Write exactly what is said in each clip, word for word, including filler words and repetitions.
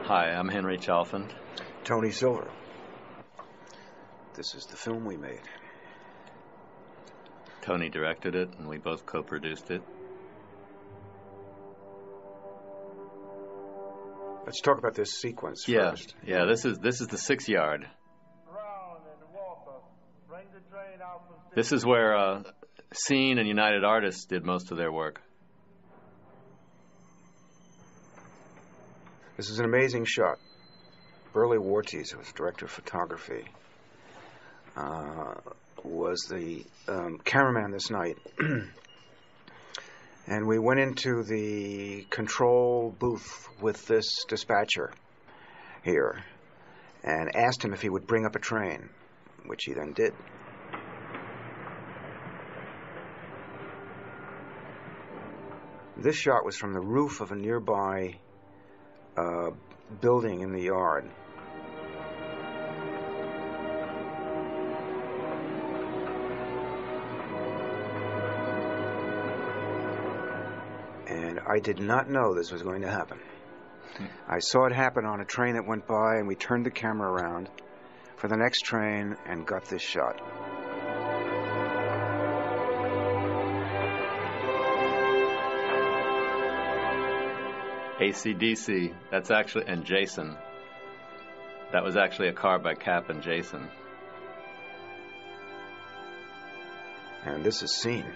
Hi, I'm Henry Chalfant. Tony Silver. This is the film we made. Tony directed it, and we both co-produced it. Let's talk about this sequence yeah, first. Yeah, this is this is the six yard. This is where uh, Scene and United Artists did most of their work. This is an amazing shot. Burley Wartes, who was director of photography, uh, was the um, cameraman this night. And we went into the control booth with this dispatcher here and asked him if he would bring up a train, which he then did. This shot was from the roof of a nearby uh, building in the yard. And I did not know this was going to happen. I saw it happen on a train that went by, and we turned the camera around for the next train and got this shot. A C D C, that's actually, and Jason. That was actually a car by Cap and Jason. And this is Scene.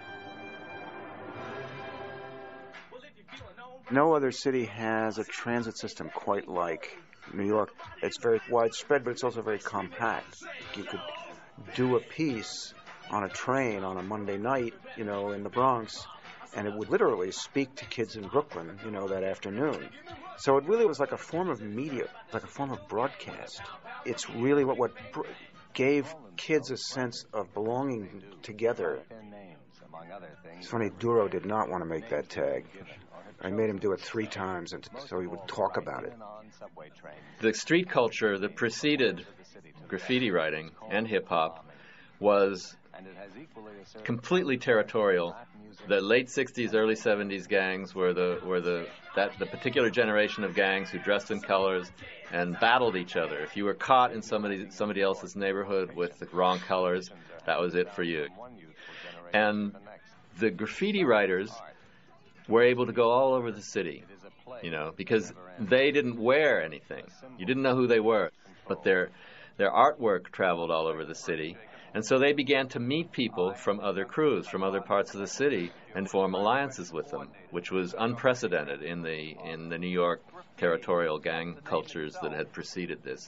No other city has a transit system quite like New York. It's very widespread, but it's also very compact. You could do a piece on a train on a Monday night, you know, in the Bronx, and it would literally speak to kids in Brooklyn, you know, that afternoon. So it really was like a form of media, like a form of broadcast. It's really what, what br- gave kids a sense of belonging together. It's funny, Duro did not want to make that tag. I made him do it three times, and so he would talk about it. The street culture that preceded graffiti writing and hip-hop was completely territorial. The late sixties, early seventies gangs were the were the that the particular generation of gangs who dressed in colors and battled each other. If you were caught in somebody somebody else's neighborhood with the wrong colors, that was it for you. And the graffiti writers were able to go all over the city, you know, because they didn't wear anything. You didn't know who they were, but their their artwork traveled all over the city. And so they began to meet people from other crews, from other parts of the city, and form alliances with them, which was unprecedented in the in the New York territorial gang cultures that had preceded this.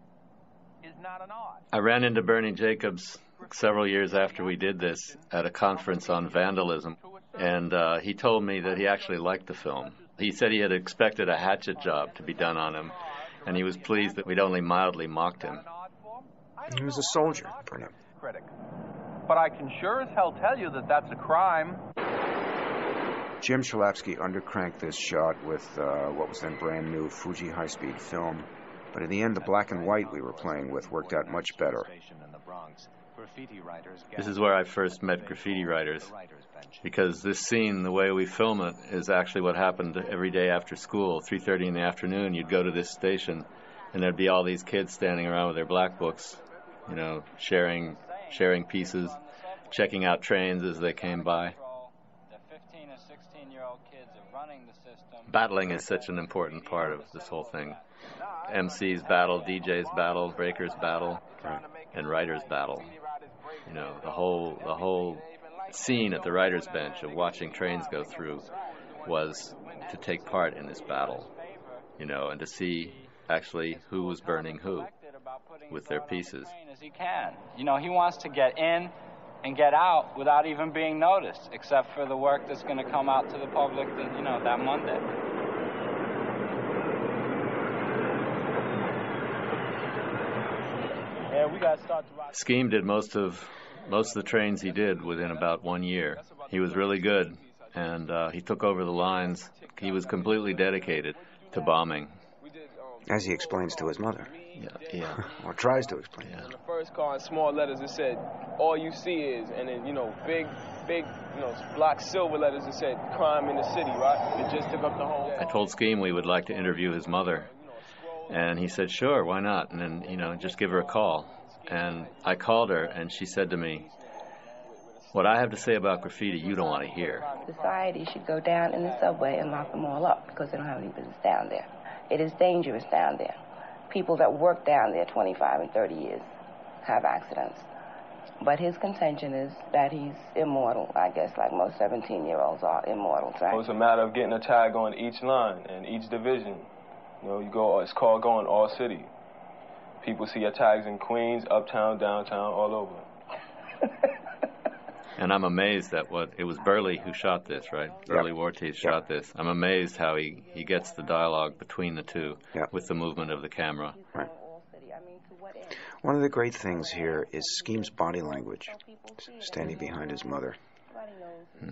I ran into Bernie Jacobs several years after we did this at a conference on vandalism, and uh, he told me that he actually liked the film. He said he had expected a hatchet job to be done on him, and he was pleased that we'd only mildly mocked him. He was a soldier, Burnham. Critic. But I can sure as hell tell you that that's a crime. Jim Chalapsky undercranked this shot with uh, what was then brand new Fuji high-speed film. But in the end, the black and white we were playing with worked out much better. This is where I first met graffiti writers, because this scene, the way we film it, is actually what happened every day after school. three thirty in the afternoon, you'd go to this station, and there'd be all these kids standing around with their black books, you know, sharing sharing pieces, checking out trains as they came by. Battling is such an important part of this whole thing. M Cs battle, D Js battle, breakers battle, and writers battle. You know, the whole the whole scene at the writers' bench of watching trains go through was to take part in this battle, you know, and to see actually who was burning who with their pieces. As he can. You know, he wants to get in and get out without even being noticed, except for the work that's going to come out to the public, that, you know, that Monday. Yeah, we got to start to ride. Skeme did most of most of the trains he did within about one year. He was really good, and uh, he took over the lines. He was completely dedicated to bombing. As he explains to his mother. Yeah, yeah. Or tries to explain. Yeah. The first car in small letters, it said, all you see is, and then, you know, big, big, you know, black silver letters, it said, crime in the city, right? It just took up the whole... I told Skeme we would like to interview his mother, And he said, sure, why not? And then, you know, just give her a call. And I called her, and she said to me, what I have to say about graffiti, you don't want to hear. Society should go down in the subway and lock them all up because they don't have any business down there. It is dangerous down there. People that work down there twenty-five and thirty years have accidents. But his contention is that he's immortal, I guess, like most seventeen-year-olds are immortal, right? Well, it's a matter of getting a tag on each line and each division. You know, you go. It's called going all city. People see your tags in Queens, uptown, downtown, all over. And I'm amazed at what, it was Burley who shot this, right? Yep. Burley Warteeth yep. shot this. I'm amazed how he, he gets the dialogue between the two yep. with the movement of the camera. Right. One of the great things here is Skeme's body language, standing behind his mother. Hmm.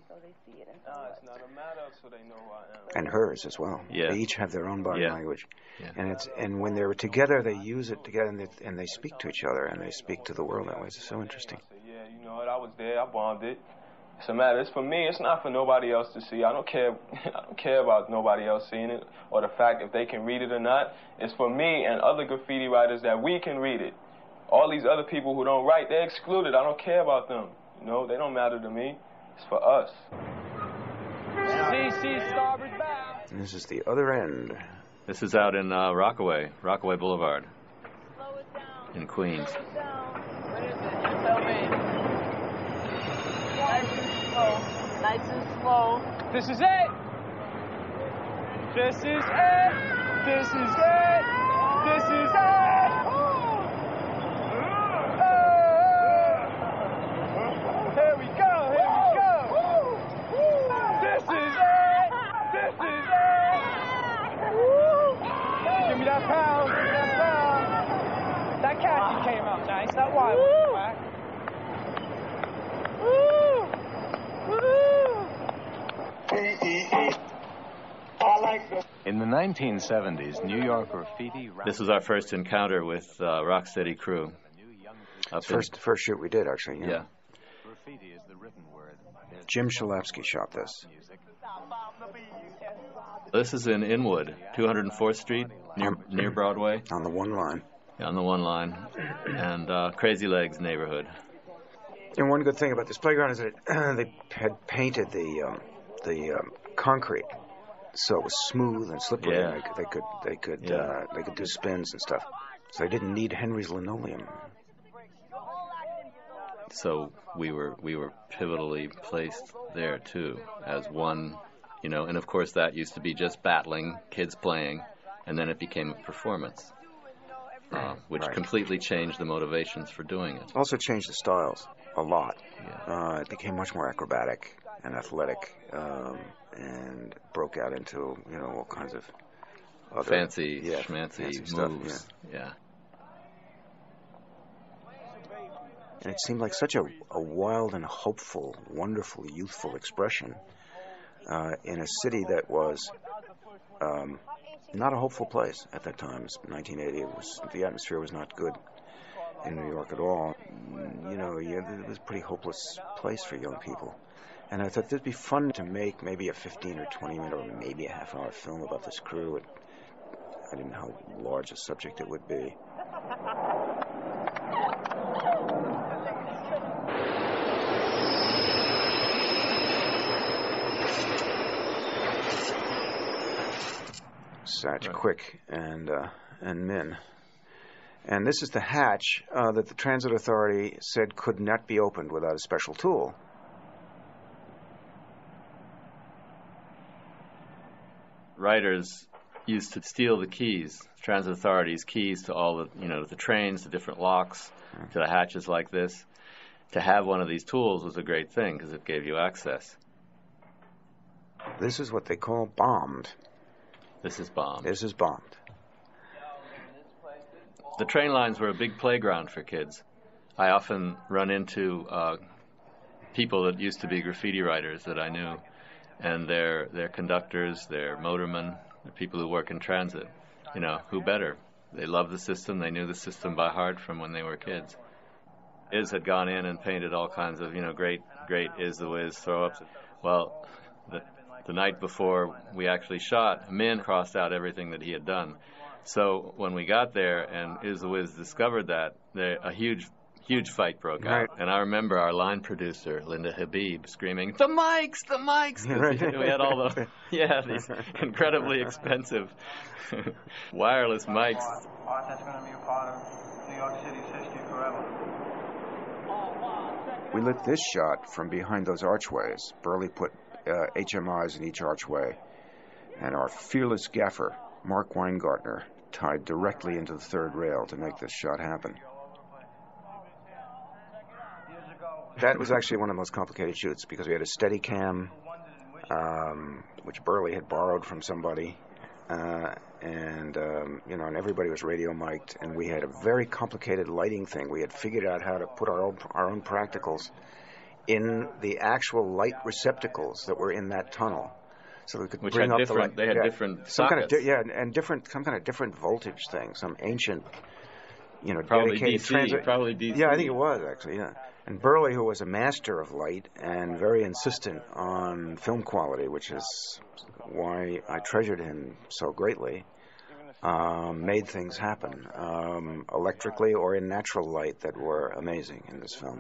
And hers as well. Yeah. They each have their own body yeah. language. Yeah. And it's and when they're together, they use it together, and they, and they speak to each other, and they speak to the world that way. It's so interesting. Yeah, you know what? I was there. I bombed it. It's a matter. It's for me. It's not for nobody else to see. I don't care. I don't care about nobody else seeing it or the fact if they can read it or not. It's for me and other graffiti writers that we can read it. All these other people who don't write, they're excluded. I don't care about them. You know, they don't matter to me. It's for us. C C starboard bound. And this is the other end. This is out in uh, Rockaway, Rockaway Boulevard, in Queens. What is it? You tell me. Nice and slow. Nice and slow. This is it. This is it. This is it. This is it. Here we go. Here we go. This is it. This is it. Give me that pound. Give me that pound. That khaki came out nice. That white was whack. In the nineteen seventies, New York graffiti... This was our first encounter with uh, Rocksteady crew. First, first shoot we did, actually. Yeah. yeah. Graffiti is the written word. Jim Shalapsky shot this. This is in Inwood, two hundred fourth Street, near near Broadway. On the one line. Yeah, on the one line. And uh, Crazy Legs neighborhood. And one good thing about this playground is that they had painted the um, the um, concrete, so it was smooth and slippery. Yeah. And they, they could they could Yeah. uh, they could do spins and stuff. So they didn't need Henry's linoleum. So we were we were pivotally placed there too, as one, you know. And of course that used to be just battling, kids playing, and then it became a performance, uh, which Right. completely changed the motivations for doing it. Also changed the styles a lot. Yeah. Uh, it became much more acrobatic and athletic, um, and broke out into, you know, all kinds of other, Fancy, yeah, schmancy fancy stuff, moves. yeah. yeah. And it seemed like such a, a wild and hopeful, wonderful, youthful expression uh, in a city that was um, not a hopeful place at that time. It was nineteen eighty. It was, the atmosphere was not good in New York at all. You know, yeah, it was a pretty hopeless place for young people. And I thought it'd be fun to make maybe a fifteen or twenty minute or maybe a half hour film about this crew. It, I didn't know how large a subject it would be. Satch, Right. Quick, and uh, and Min. And this is the hatch uh, that the Transit Authority said could not be opened without a special tool. Writers used to steal the keys, Transit Authority's keys to all the, you know, the trains, the different locks, to the hatches like this. To have one of these tools was a great thing because it gave you access. This is what they call bombed. This is bombed. This is bombed. The train lines were a big playground for kids. I often run into uh, people that used to be graffiti writers that I knew, and they're, they're conductors, they're motormen, they're people who work in transit. You know, who better? They love the system. They knew the system by heart from when they were kids. Iz had gone in and painted all kinds of, you know, great, great Iz the Wiz throw-ups. Well, the, the night before we actually shot, Min crossed out everything that he had done. So when we got there and Izwiz discovered that, there, a huge, huge fight broke Right. out. And I remember our line producer, Linda Habib, screaming, "The mics, the mics!" 'Cause we had all the, yeah, these incredibly expensive wireless mics. Art that's going to be a part of New York City's history forever. We lit this shot from behind those archways. Burley put uh, H M Is in each archway, and our fearless gaffer, Mark Weingartner, tied directly into the third rail to make this shot happen. That was actually one of the most complicated shoots because we had a Steadicam, um, which Burley had borrowed from somebody, uh, and um, you know, and everybody was radio mic'd, and we had a very complicated lighting thing. We had figured out how to put our own our own practicals in the actual light receptacles that were in that tunnel, so we could Which bring had up different, the light. they had yeah, different some kind sockets. of di- yeah, and, and different some kind of different voltage thing, some ancient, you know, Probably dedicated D C, transit. probably D C. Yeah, I think it was actually. Yeah. And Burley, who was a master of light and very insistent on film quality, which is why I treasured him so greatly, um, made things happen um, electrically or in natural light that were amazing in this film.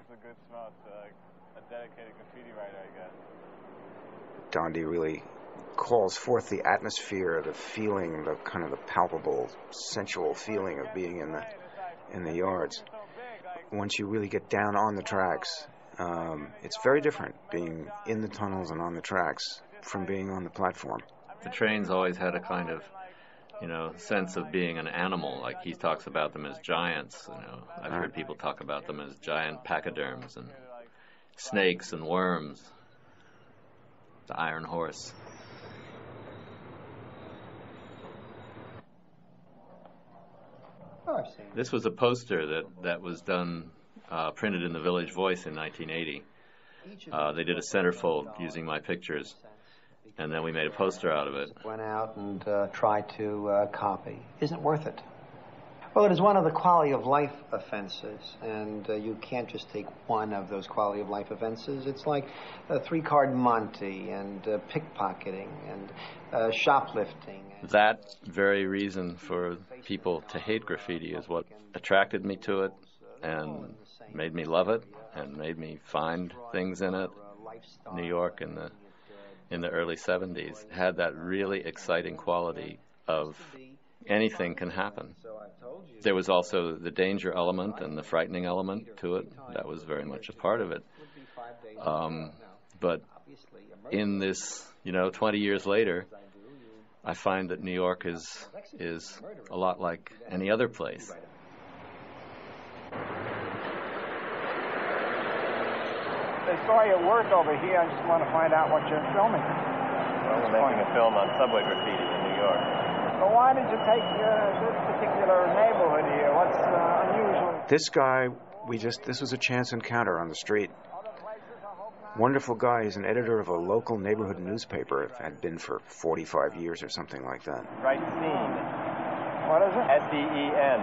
Dondi really calls forth the atmosphere, the feeling, the kind of the palpable, sensual feeling of being in the in the yards. Once you really get down on the tracks, um, it's very different being in the tunnels and on the tracks from being on the platform. The trains always had a kind of, you know, sense of being an animal. Like he talks about them as giants. You know, I've Right. heard people talk about them as giant pachyderms and snakes and worms. The Iron Horse. Oh, I've seen it. This was a poster that, that was done, uh, printed in the Village Voice in nineteen eighty. Uh, they did a centerfold using my pictures, and then we made a poster out of it. Went out and uh, tried to uh, copy. Isn't worth it. Well, it is one of the quality of life offenses, and uh, you can't just take one of those quality of life offenses. It's like a three-card Monte and uh, pickpocketing and uh, shoplifting. That very reason for people to hate graffiti is what attracted me to it and made me love it and made me find things in it. New York in the in the early seventies had that really exciting quality of anything can happen. There was also the danger element and the frightening element to it. That was very much a part of it. Um, but in this, you know, twenty years later, I find that New York is is a lot like any other place. They saw your work over here. I just want to find out what you're filming. Well, we're making a film on subway graffiti in New York. So why did you take uh, this particular neighborhood here? What's uh, unusual? This guy, we just, this was a chance encounter on the street. Wonderful guy. He's an editor of a local neighborhood newspaper. Had been for forty-five years or something like that. Right scene. What is it? S E E N.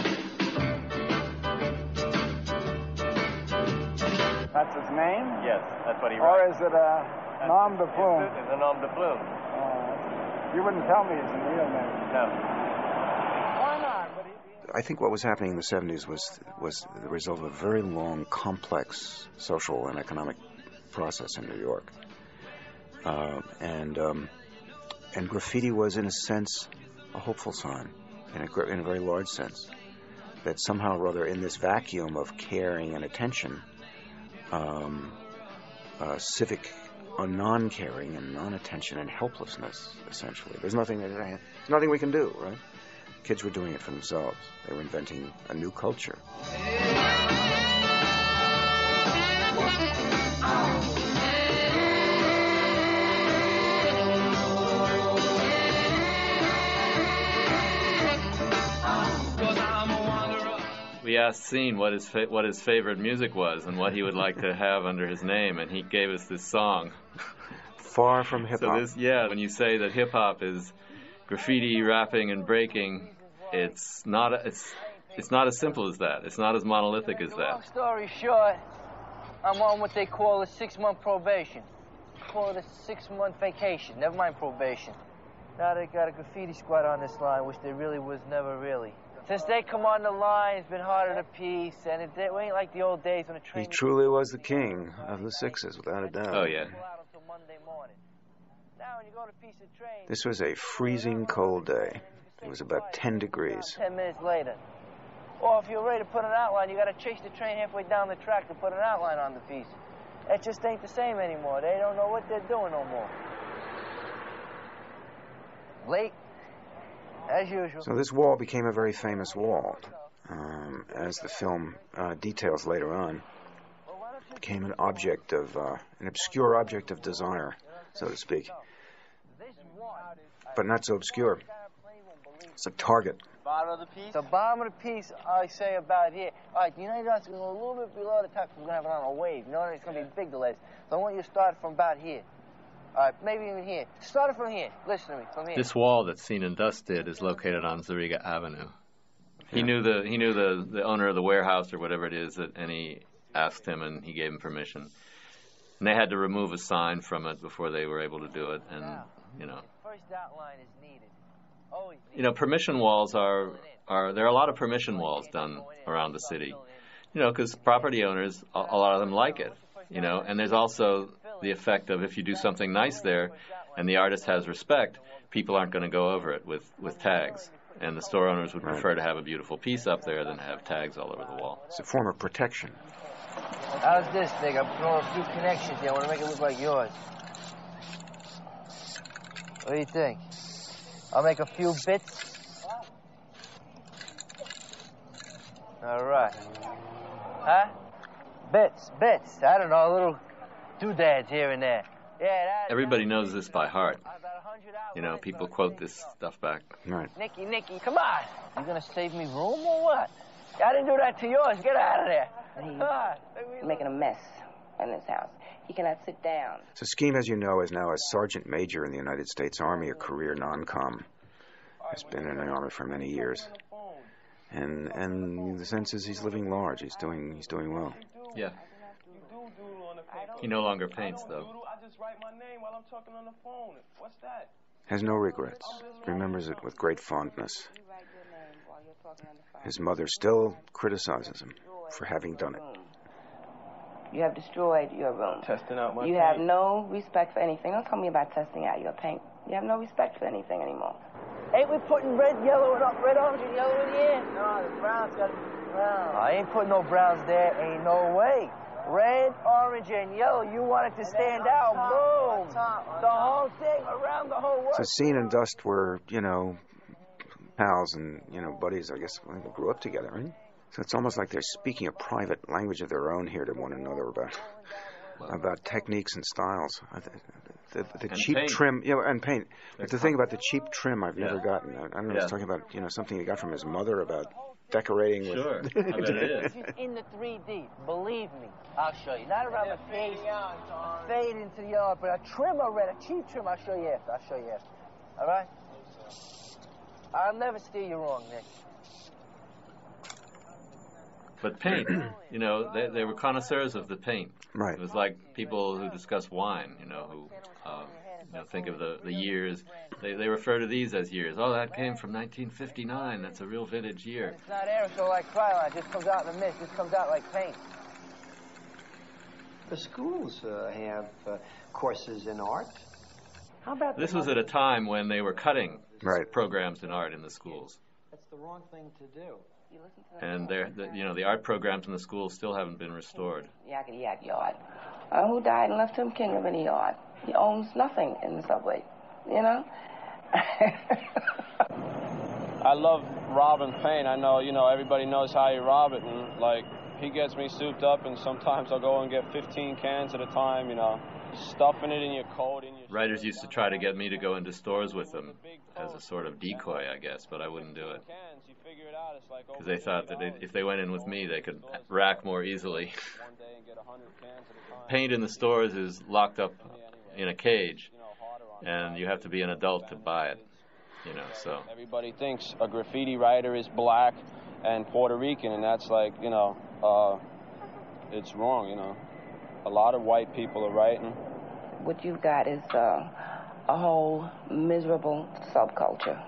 That's his name? Yes, that's what he Or writes. is it a nom de plume? It's a nom de plume. Uh, you wouldn't tell me it's a real name. No. Why not? But he, I think what was happening in the seventies was was the result of a very long, complex social and economic process in New York, uh, and um, and graffiti was, in a sense, a hopeful sign, in a, gr- in a very large sense, that somehow or other, in this vacuum of caring and attention, um, uh, civic uh, non-caring and non-attention and helplessness, essentially. There's nothing, there's nothing we can do, right? Kids were doing it for themselves. They were inventing a new culture. We asked Scene what his fa- what his favorite music was and what he would like to have under his name, and he gave us this song. Far from hip-hop. So this, yeah, when you say that hip hop is graffiti, rapping, and breaking, it's not a, it's it's not as simple as that. It's not as monolithic as Long that. story short, I'm on what they call a six-month probation. Call it a six-month vacation. Never mind probation. Now they got a graffiti squad on this line, which there really was never really. Since they come on the line, it's been harder to piece, and it, it ain't like the old days when the train... He truly was the king of the sixes, without a doubt. Oh, yeah. This was a freezing cold day. It was about ten degrees. Ten minutes later. Or if you're ready to put an outline, you got to chase the train halfway down the track to put an outline on the piece. It just ain't the same anymore. They don't know what they're doing no more. Late, as usual. So this wall became a very famous wall, um, as the film uh, details later on. It became an object of, uh, an obscure object of desire, so to speak. But not so obscure. It's a target. Bottom of the piece? The bottom of the piece, I say about here. All right, you know that's going to go a little bit below the top, because we're going to have it on a wave. You know, it's going to be big delays. So I want you to start from about here. All right, maybe even here. Start it from here. Listen to me, from here. This wall that Scene and Dust did is located on Zariga Avenue. He yeah. knew the he knew the, the owner of the warehouse or whatever it is, that, and he asked him, and he gave him permission. And they had to remove a sign from it before they were able to do it, and you know. First outline is needed. Always needed. You know, permission walls are are there are a lot of permission walls done around the city. You know, because property owners, a, a lot of them like it. You know, and there's also the effect of if you do something nice there and the artist has respect, people aren't going to go over it with, with tags. And the store owners would prefer to have a beautiful piece up there than have tags all over the wall. It's a form of protection. How's this thing? I'm throwing a few connections here. I want to make it look like yours. What do you think? I'll make a few bits. All right. Huh? Bits, bits. I don't know, little doodads here and there. Yeah. That, Everybody knows this by heart. You know, people quote this stuff back. Right. Nicky, Nicky, come on. You gonna save me room or what? I didn't do that to yours. Get out of there. He's making a mess in this house. He cannot sit down. So Skeme, as you know, is now a sergeant major in the United States Army, a career non-com. Has been in the Army for many years. And and the sense is he's living large. He's doing he's doing well. Yeah. He no longer paints, though. Has no regrets. Remembers it with great fondness. His mother still criticizes him for having done it. You have destroyed your room. Testing out my You paint. have no respect for anything. Don't tell me about testing out your paint. You have no respect for anything anymore. Ain't we putting red, yellow, and red, orange, and yellow in here? No, the brown's got to be brown. I ain't putting no browns there. Ain't no way. Red, orange, and yellow. You want it to stand out. Boom. The whole thing around the whole world. So Scene and Dust were, you know, pals and, you know, buddies, I guess, when they grew up together, right? So it's almost like they're speaking a private language of their own here to one another about about techniques and styles. The, the, the and cheap paint. trim, you know, and paint. But the thing about the cheap trim I've yeah. never gotten. I, I don't know, yeah. he's talking about, you know, something he got from his mother about decorating sure. with... Sure, I bet it is. It's in the three D, believe me. I'll show you. Not around the face, fade into the yard, but a trim or red, a cheap trim, I'll show you after. I'll show you after. All right? I'll never steer you wrong, Nick. But paint, you know, they, they were connoisseurs of the paint. Right. It was like people who discuss wine, you know, who uh, you know, think of the, the years. They, they refer to these as years. Oh, that came from nineteen fifty-nine. That's a real vintage year. It's not aerosol like Krylon. It just comes out in the mist. It just comes out like paint. The schools uh, have uh, courses in art. How about This was at a time when they were cutting right. programs in art in the schools. That's the wrong thing to do. And they're, the, you know, the art programs in the schools still haven't been restored. Yakety yak yard. Uh, who died and left him king of any yard? He owns nothing in the subway, you know? I love robbing paint. I know, you know, everybody knows how you rob it, and like he gets me souped up, and sometimes I'll go and get fifteen cans at a time, you know, stuffing it in your coat. In your Writers used to try to get me to go into stores with them as a sort of decoy, I guess, but I wouldn't do it. Because they thought that if they went in with me, they could rack more easily. Paint in the stores is locked up in a cage, and you have to be an adult to buy it, you know, so. Everybody thinks a graffiti writer is black and Puerto Rican, and that's like, you know, uh, it's wrong, you know. A lot of white people are writing. What you've got is uh, a whole miserable subculture.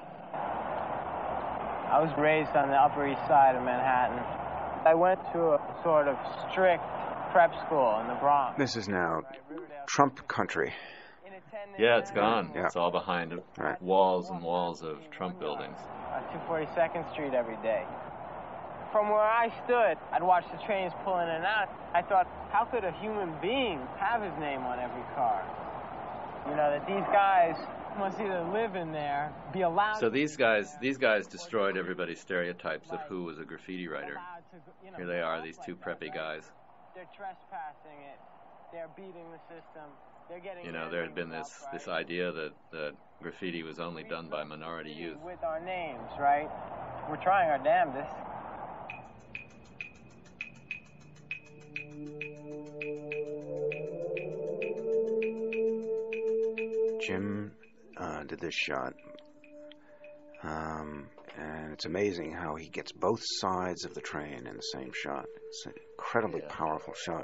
I was raised on the Upper East Side of Manhattan. I went to a sort of strict prep school in the Bronx. This is now Trump country. Yeah, it's gone. Yeah. It's all behind Right. walls and walls of Trump buildings. On two forty-second Street every day. From where I stood, I'd watch the trains pull in and out. I thought, how could a human being have his name on every car? You know, that these guys must either live in there, be allowed. So these guys, these guys destroyed everybody's stereotypes of who was a graffiti writer. Here they are, these two preppy guys. They're trespassing it. They're beating the system. They're getting. You know, there had been this this idea that that graffiti was only done by minority youth. With our names, right? We're trying our damnedest. Jim uh, did this shot, um, and it's amazing how he gets both sides of the train in the same shot. It's an incredibly powerful shot.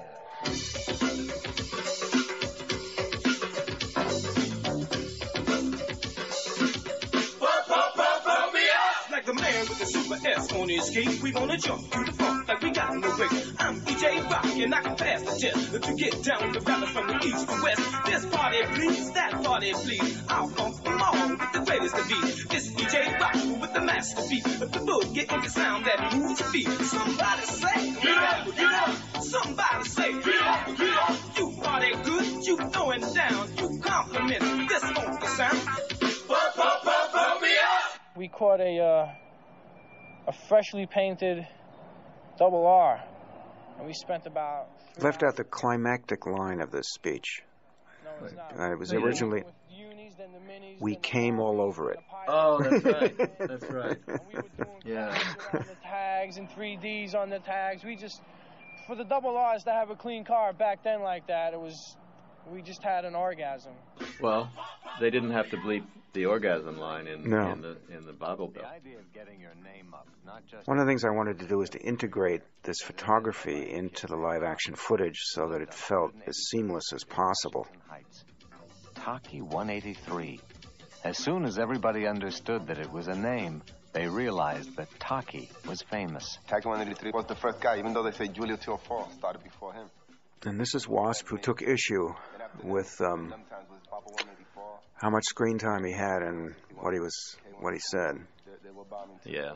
Like the man with the super S on his cape, we gonna jump to the funk like we got no break. I'm D J Rock and I can pass the jet to get down the rappers from the east to west. This party please, that party please. I'll bump them all with the greatest of beats. This D J Rock with the master beat, the boogie on the sound that moves your feet. Somebody say, get up, get up. Somebody say, get up, get up. You party good, you throwing down, you compliment this funky sound. Pump, pump, pump, pump me up. We caught a uh, a freshly painted double R, and we spent about. Left out the climactic line of this speech. No, it's not. Uh, it was originally, we came all over it. Oh, that's right. That's right. And we were doing Yeah. on the tags and three Ds on the tags. We just, for the double R's to have a clean car back then like that, it was, we just had an orgasm. Well, they didn't have to bleep the orgasm line in, No. in the in the Bible Belt. One of the things I wanted to do was to integrate this photography into the live action footage so that it felt as seamless as possible. Taki one eighty-three. As soon as everybody understood that it was a name, they realized that Taki was famous. Taki one eighty-three was the first guy, even though they say Julio Teofor started before him. And this is Wasp, who took issue with um, how much screen time he had and what he was, what he said. Yeah.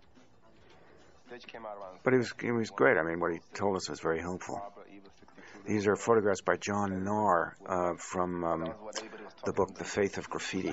But he was, he was great. I mean, what he told us was very helpful. These are photographs by John Narr uh, from um, the book The Faith of Graffiti.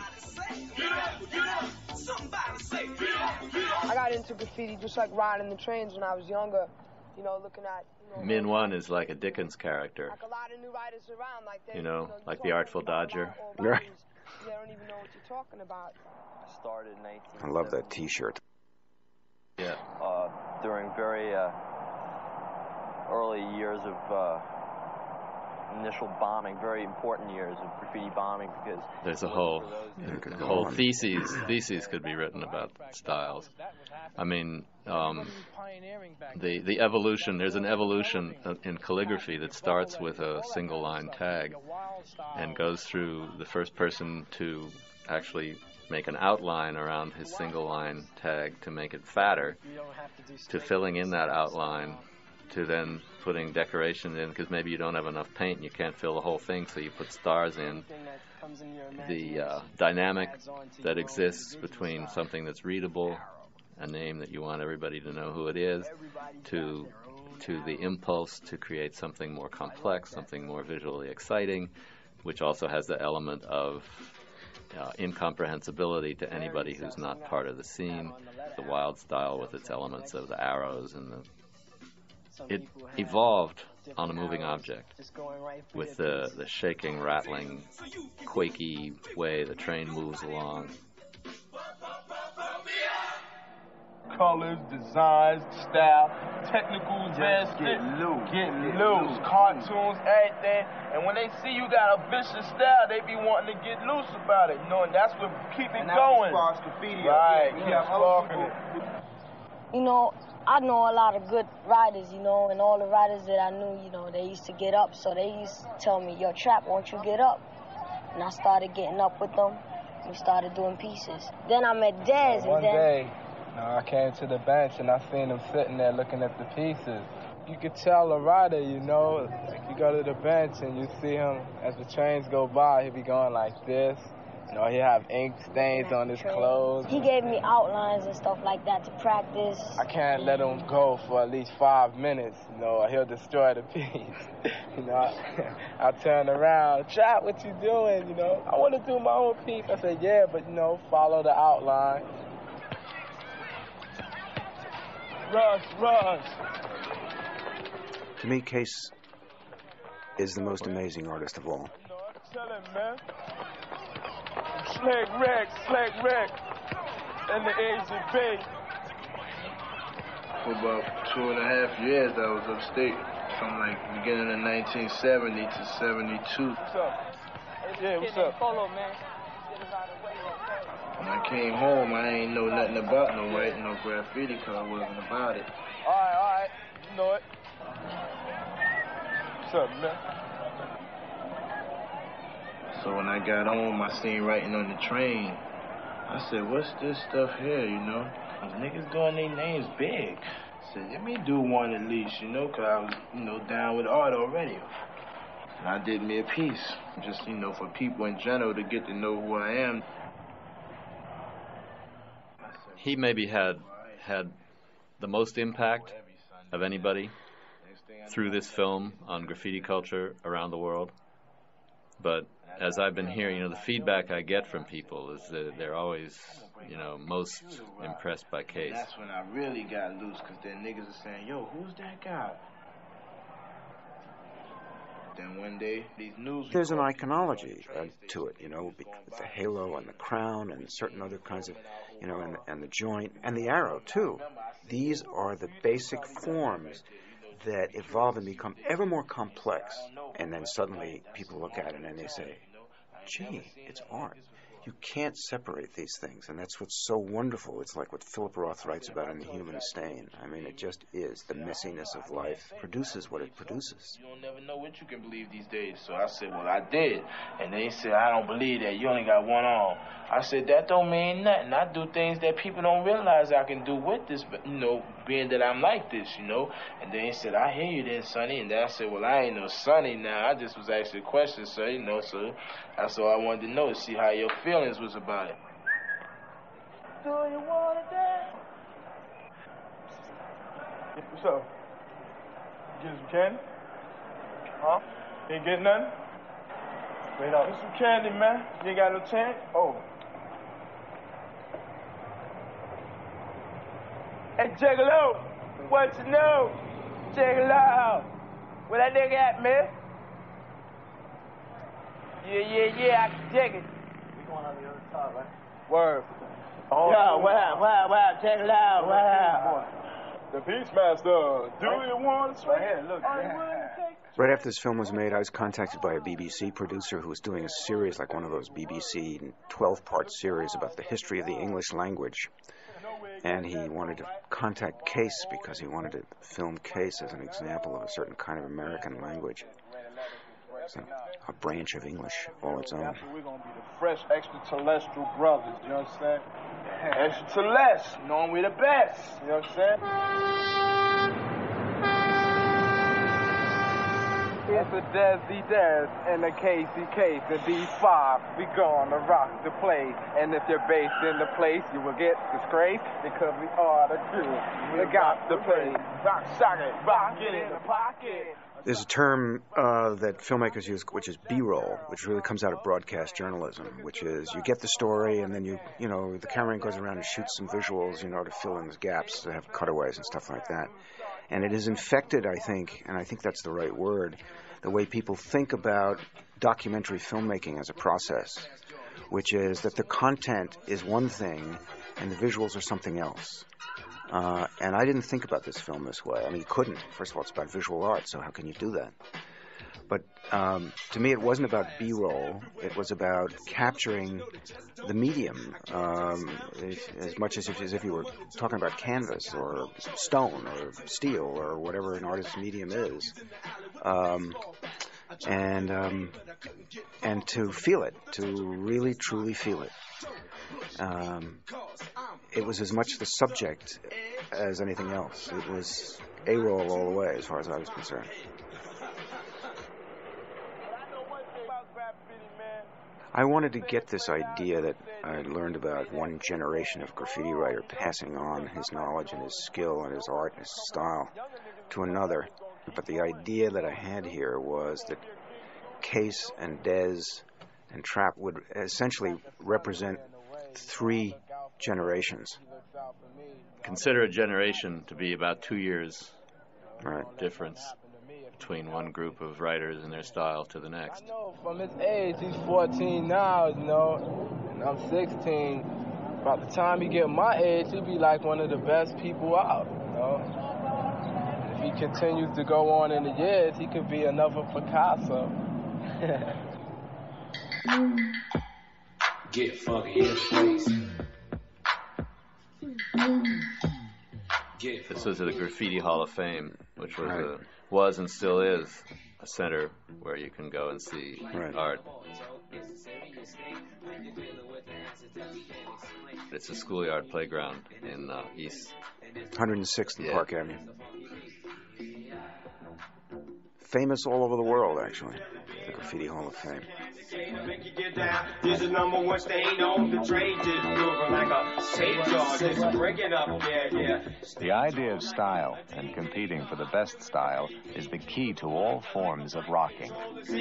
I got into graffiti just like riding the trains when I was younger, you know, looking at... You know, Min One is like a Dickens character. like a lot of new writers around, like they, You know, you know like you the talk Artful about Dodger. all Right. writers, They don't even know what you're talking about. I started in nineteen. I love that T-shirt. Yeah. Uh, during very uh, early years of uh, initial bombing, very important years of graffiti bombing, because There's a whole could a go whole on. theses theses could be written about styles. I mean, um, the the evolution. There's an evolution in calligraphy that starts with a single line tag and goes through the first person to actually make an outline around his single line tag to make it fatter, to filling in that outline, to then putting decoration in, because maybe you don't have enough paint and you can't fill the whole thing, so you put stars in. The uh, dynamic that exists between something that's readable, a name that you want everybody to know who it is, to to the impulse to create something more complex, something more visually exciting, which also has the element of Uh, incomprehensibility to anybody who's not part of the scene. The wild style with its elements of the arrows and the... It evolved on a moving object with the, the shaking, rattling, quaky way the train moves along. Colors, designs, style, technical advancement, get loose. getting loose, cartoons, everything. And when they see you got a vicious style, they be wanting to get loose about it, you know, and that's what keep it going. Right, keep sparking it. You know, I know a lot of good writers, you know, and all the writers that I knew, you know, they used to get up, so they used to tell me, yo, Trap, won't you get up? and I started getting up with them. We started doing pieces. Then I met Dez, One and then... day, you know, I came to the bench, and I seen him sitting there looking at the pieces. You could tell a rider, you know, like you go to the bench and you see him, as the trains go by, he'll be going like this. You know, he'll have ink stains on his clothes. He gave me outlines and stuff like that to practice. I can't let him go for at least five minutes, you know, or he'll destroy the piece. You know, I, I turn around, Chop, what you doing, you know? I want to do my own piece. I said, yeah, but, you know, follow the outline. Rush, rush. To me, Kase is the most amazing artist of all. You know, tell him, man. Slick Rick, Slick Rick, in the A Z B. For about two and a half years, I was upstate, from like beginning of nineteen seventy to seventy-two. What's up? Yeah, what's up? Follow, man. When I came home, I ain't know nothing about no writing, no graffiti, because I wasn't about it. All right, all right, you know it. What's up, man? So when I got home, I seen writing on the train. I said, what's this stuff here, you know? These niggas doing their names big. I said, let me do one at least, you know, because I was, you know, down with art already. And I did me a piece, just, you know, for people in general to get to know who I am. He maybe had had the most impact of anybody through this film on graffiti culture around the world. But as I've been hearing, you know, the feedback I get from people is that they're always, you know, most impressed by Kase. That's when I really got loose, because then niggas are saying, yo, who's that guy? Then one day, these news... There's an iconology uh, to it, you know, with the halo and the crown and certain other kinds of, you know, and, and the joint and the arrow, too. These are the basic forms that evolve and become ever more complex. And then suddenly people look at it and they say, gee, it's art. You can't separate these things, and that's what's so wonderful. It's like what Philip Roth writes about in The Human Stain. I mean, it just is. The messiness of life produces what it produces. You don't never know what you can believe these days. So I said, well, I did. And they said, I don't believe that. You only got one arm. I said, that don't mean nothing. I do things that people don't realize I can do with this, but, you know, being that I'm like this, you know. And then he said, I hear you then, Sonny. And then I said, well, I ain't no Sonny now. I just was asking a question, sir, you know. So that's all I wanted to know, to see how your feelings was about it. Do you want to dance? What's up? Get some candy? Huh? Ain't get nothing? Wait up. Get some candy, man. You ain't got no change? Oh. Hey, check it out. What you know? Check it out. Where that nigga at, man? Yeah, yeah, yeah, I can dig it. We going on the other side, right? Word. Oh, yeah, wow, wow, wow, check it out, wow. The Beastmaster, do you want to swing? Right here, look. Right after this film was made, I was contacted by a B B C producer who was doing a series, like one of those B B C twelve-part series about the history of the English language. And he wanted to contact Kase because he wanted to film Kase as an example of a certain kind of American language. It's a, a branch of English all its own. We're going to be the fresh extraterrestrial brothers, you know what I'm saying? Extraterrestrial, knowing we're the best, you know what I'm saying? It's the Desi Des and the Casey Case and D five. We gonna rock the place. And if you're based in the place, you will get disgraced because we are the crew. We got the place. Rock socket, rock it in the pocket. There's a term uh, that filmmakers use, which is B-roll, which really comes out of broadcast journalism, which is you get the story and then you, you know, the cameraman goes around and shoots some visuals, you know, to fill in the gaps, to have cutaways and stuff like that. And it is infected, I think, and I think that's the right word, the way people think about documentary filmmaking as a process, which is that the content is one thing and the visuals are something else. Uh, and I didn't think about this film this way. I mean, you couldn't. First of all, it's about visual art, so how can you do that? But um, to me, it wasn't about B-roll. It was about capturing the medium um, if, as much as if, as if you were talking about canvas or stone or steel or whatever an artist's medium is. Um, and um, and to feel it, to really truly feel it. Um, it was as much the subject as anything else. It was A-roll all the way, as far as I was concerned. I wanted to get this idea that I learned about one generation of graffiti writer passing on his knowledge and his skill and his art and his style to another. But the idea that I had here was that Kase and Dez and Trap would essentially represent three generations. Consider a generation to be about two years right. difference between one group of writers and their style to the next. I know from his age, he's fourteen now, you know, and I'm sixteen. By the time he get my age, he'd be like one of the best people out, you know. If he continues to go on in the years, he could be another Picasso. Get funky in place. This was at the Graffiti Hall of Fame, which was a, was and still is a center where you can go and see right. art. It's a schoolyard playground in uh, East. one hundred sixth and yeah. Park Avenue. Famous all over the world, actually, the Graffiti Hall of Fame. This is number one stain on the train, just moving like a sage, just breaking up, yeah, yeah. The idea of style and competing for the best style is the key to all forms of rocking. For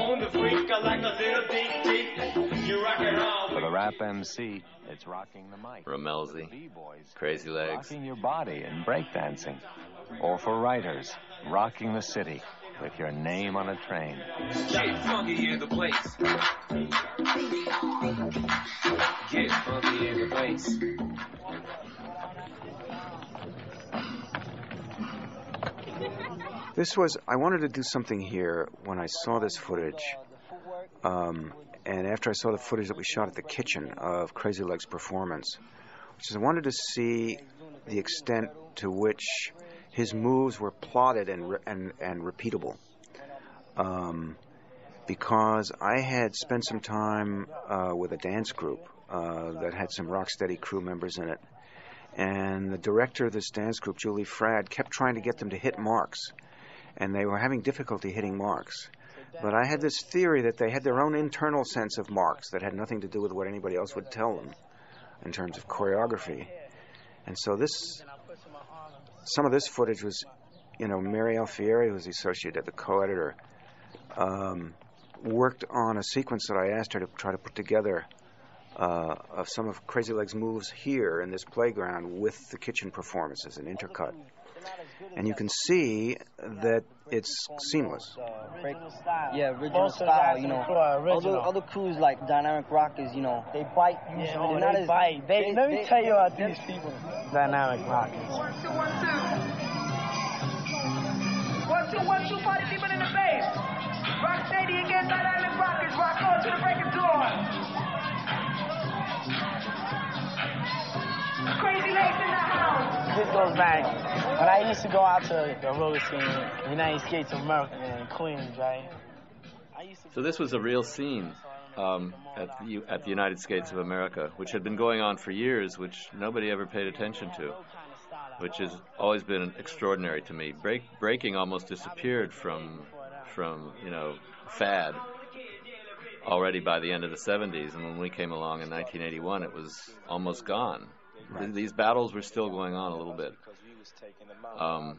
the rap M C, it's rocking the mic. Ramelzi, B-boys, Crazy Legs. Rocking your body and breakdancing. Or for writers, rocking the city with your name on a train. Get funky in the place. Get funky in the place. This was, I wanted to do something here when I saw this footage, um, and after I saw the footage that we shot at the kitchen of Crazy Legs' performance, which is I wanted to see the extent to which his moves were plotted and re- and, and repeatable. Um, because I had spent some time uh, with a dance group uh, that had some Rocksteady crew members in it. And the director of this dance group, Julie Frad, kept trying to get them to hit marks. And they were having difficulty hitting marks. But I had this theory that they had their own internal sense of marks that had nothing to do with what anybody else would tell them in terms of choreography. And so this, some of this footage was, you know, Mary Alfieri, who was the associate at the co-editor, um, worked on a sequence that I asked her to try to put together uh, of some of Crazy Legs' moves here in this playground with the kitchen performances, an intercut. And you can see that it's seamless. Yeah, original style, you know. Other, other crews like Dynamic Rockers, you know, they bite usually. Yeah, oh, They're not they as, bite. They, they, let me they, tell you about these people. Dynamic Rockers. One, two, one, two. One, two, one, two, party people in the base. Rocksteady against Dynamic Rockers. Rock on to the break of dawn. Crazy Legs in the house. This goes back when I used to go out to the roller scene, United States of America in Queens, right? So this was a real scene um, at, the, at the United States of America, which had been going on for years, which nobody ever paid attention to, which has always been extraordinary to me. Break, breaking almost disappeared from, from you know, fad already by the end of the seventies, and when we came along in nineteen eighty-one, it was almost gone. Right. These battles were still going on a little bit. Um,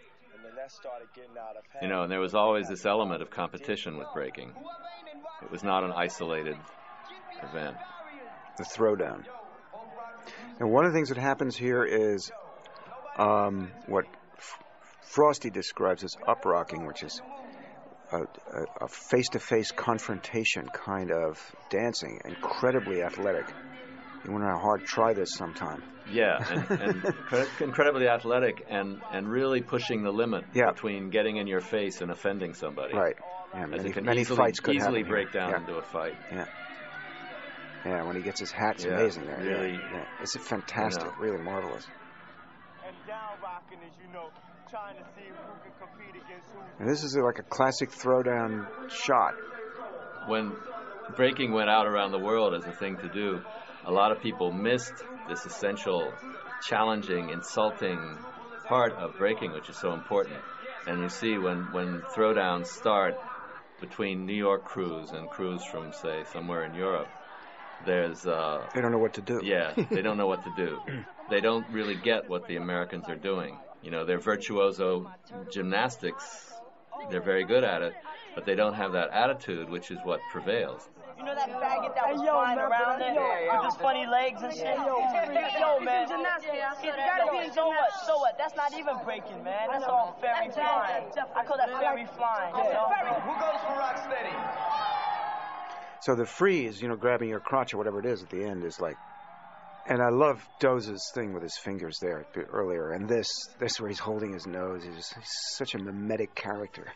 you know, and there was always this element of competition with breaking. It was not an isolated event. The throwdown. And one of the things that happens here is um, what F- Frosty describes as uprocking, which is a, a, a face-to-face confrontation kind of dancing, incredibly athletic. You want to hard try this sometime. Yeah, and, and incredibly athletic and, and really pushing the limit yeah. between getting in your face and offending somebody. Right. Yeah, As many, it can many easily, fights could easily happen break here. down yeah. into a fight. Yeah. Yeah, when he gets his hat, it's yeah, amazing there. Really, yeah. yeah. It's fantastic, you know. really marvelous. And down by And this is like a classic throwdown shot. When breaking went out around the world as a thing to do, a lot of people missed this essential, challenging, insulting part of breaking, which is so important. And you see when, when throwdowns start between New York crews and crews from, say, somewhere in Europe, there's... Uh, they don't know what to do. Yeah, they don't know what to do. They don't really get what the Americans are doing. You know, they're virtuoso gymnastics. They're very good at it, but they don't have that attitude, which is what prevails. You know that faggot that was flying around there with his funny legs and shit? Yo, man. So what? So what? That's not even breaking, man. That's all fairy flying. I call that fairy flying. Who goes for rock steady? So the freeze, you know, grabbing your crotch or whatever it is at the end is like... And I love Doze's thing with his fingers there earlier. And this, this where he's holding his nose. He's, just, he's such a mimetic character.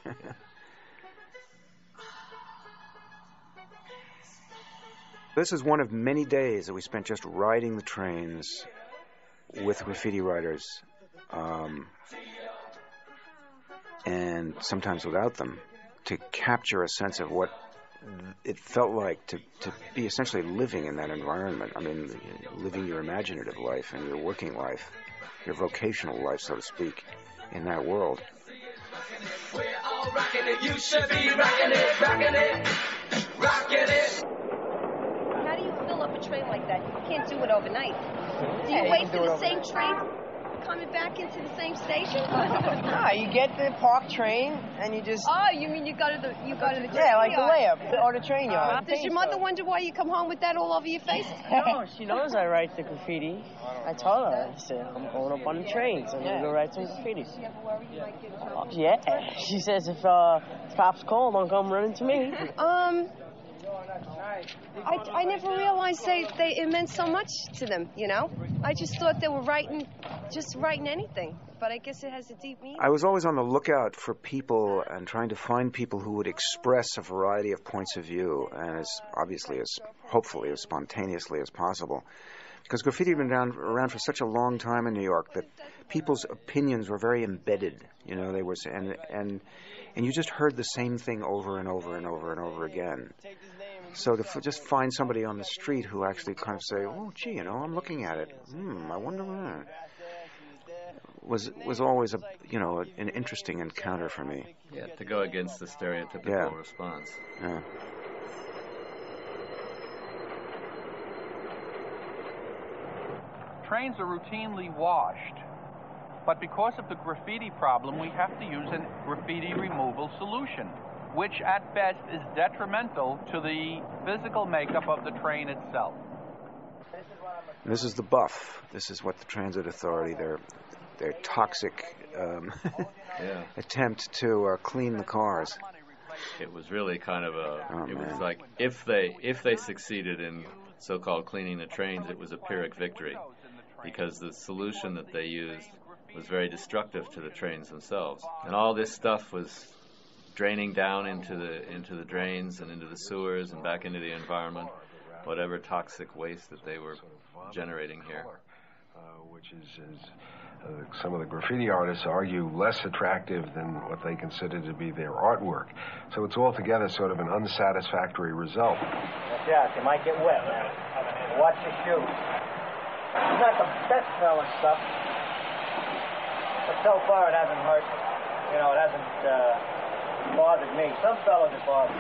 This is one of many days that we spent just riding the trains with graffiti writers, um, and sometimes without them, to capture a sense of what it felt like to, to be essentially living in that environment. I mean, living your imaginative life and your working life, your vocational life, so to speak, in that world. We're all rocking it. You should be rocking it, rocking it, rocking it. How do you fill up a train like that? You can't do it overnight. Do you Yeah, wait you for can do the it same overnight. train coming back into the same station? Nah, you get the park train and you just... Oh, you mean you go to the you go to the train Yeah, like the yard. layup or the train yard. Uh, Does your mother wonder why you come home with that all over your face? No, she knows I write the graffiti. I told her, I said, I'm going up on the trains. I'm going to go write some graffiti. Uh, yeah. She says, if uh, cops call, don't come running to me. Um, I, I never realized they, they it meant so much to them, you know? I just thought they were writing, just writing anything. But I guess it has a deep meaning. I was always on the lookout for people and trying to find people who would express a variety of points of view, and as obviously as, hopefully, as spontaneously as possible. Because graffiti had been around, around for such a long time in New York that people's opinions were very embedded. You know, they were, and and and you just heard the same thing over and over and over and over again. So to f- just find somebody on the street who actually kind of say, "Oh, gee, you know, I'm looking at it. Hmm, I wonder what." Was was always a you know an interesting encounter for me. Yeah, to go against the stereotypical Yeah. response. Yeah. Trains are routinely washed, but because of the graffiti problem, we have to use a graffiti removal solution, which at best is detrimental to the physical makeup of the train itself. And this is the buff. This is what the Transit Authority, their their toxic um, Yeah. attempt to uh, clean the cars. It was really kind of a. Oh, it was man. like if they if they succeeded in so-called cleaning the trains, it was a Pyrrhic victory, because the solution that they used was very destructive to the trains themselves, and all this stuff was draining down into the into the drains and into the sewers and back into the environment, whatever toxic waste that they were generating here. Uh, which is, is uh, some of the graffiti artists argue less attractive than what they consider to be their artwork. So it's altogether sort of an unsatisfactory result. Yeah, you might get wet. Watch your shoes. It's not the best smelling stuff, but so far it hasn't hurt. You know, it hasn't uh, bothered me. Some fellows it bothers.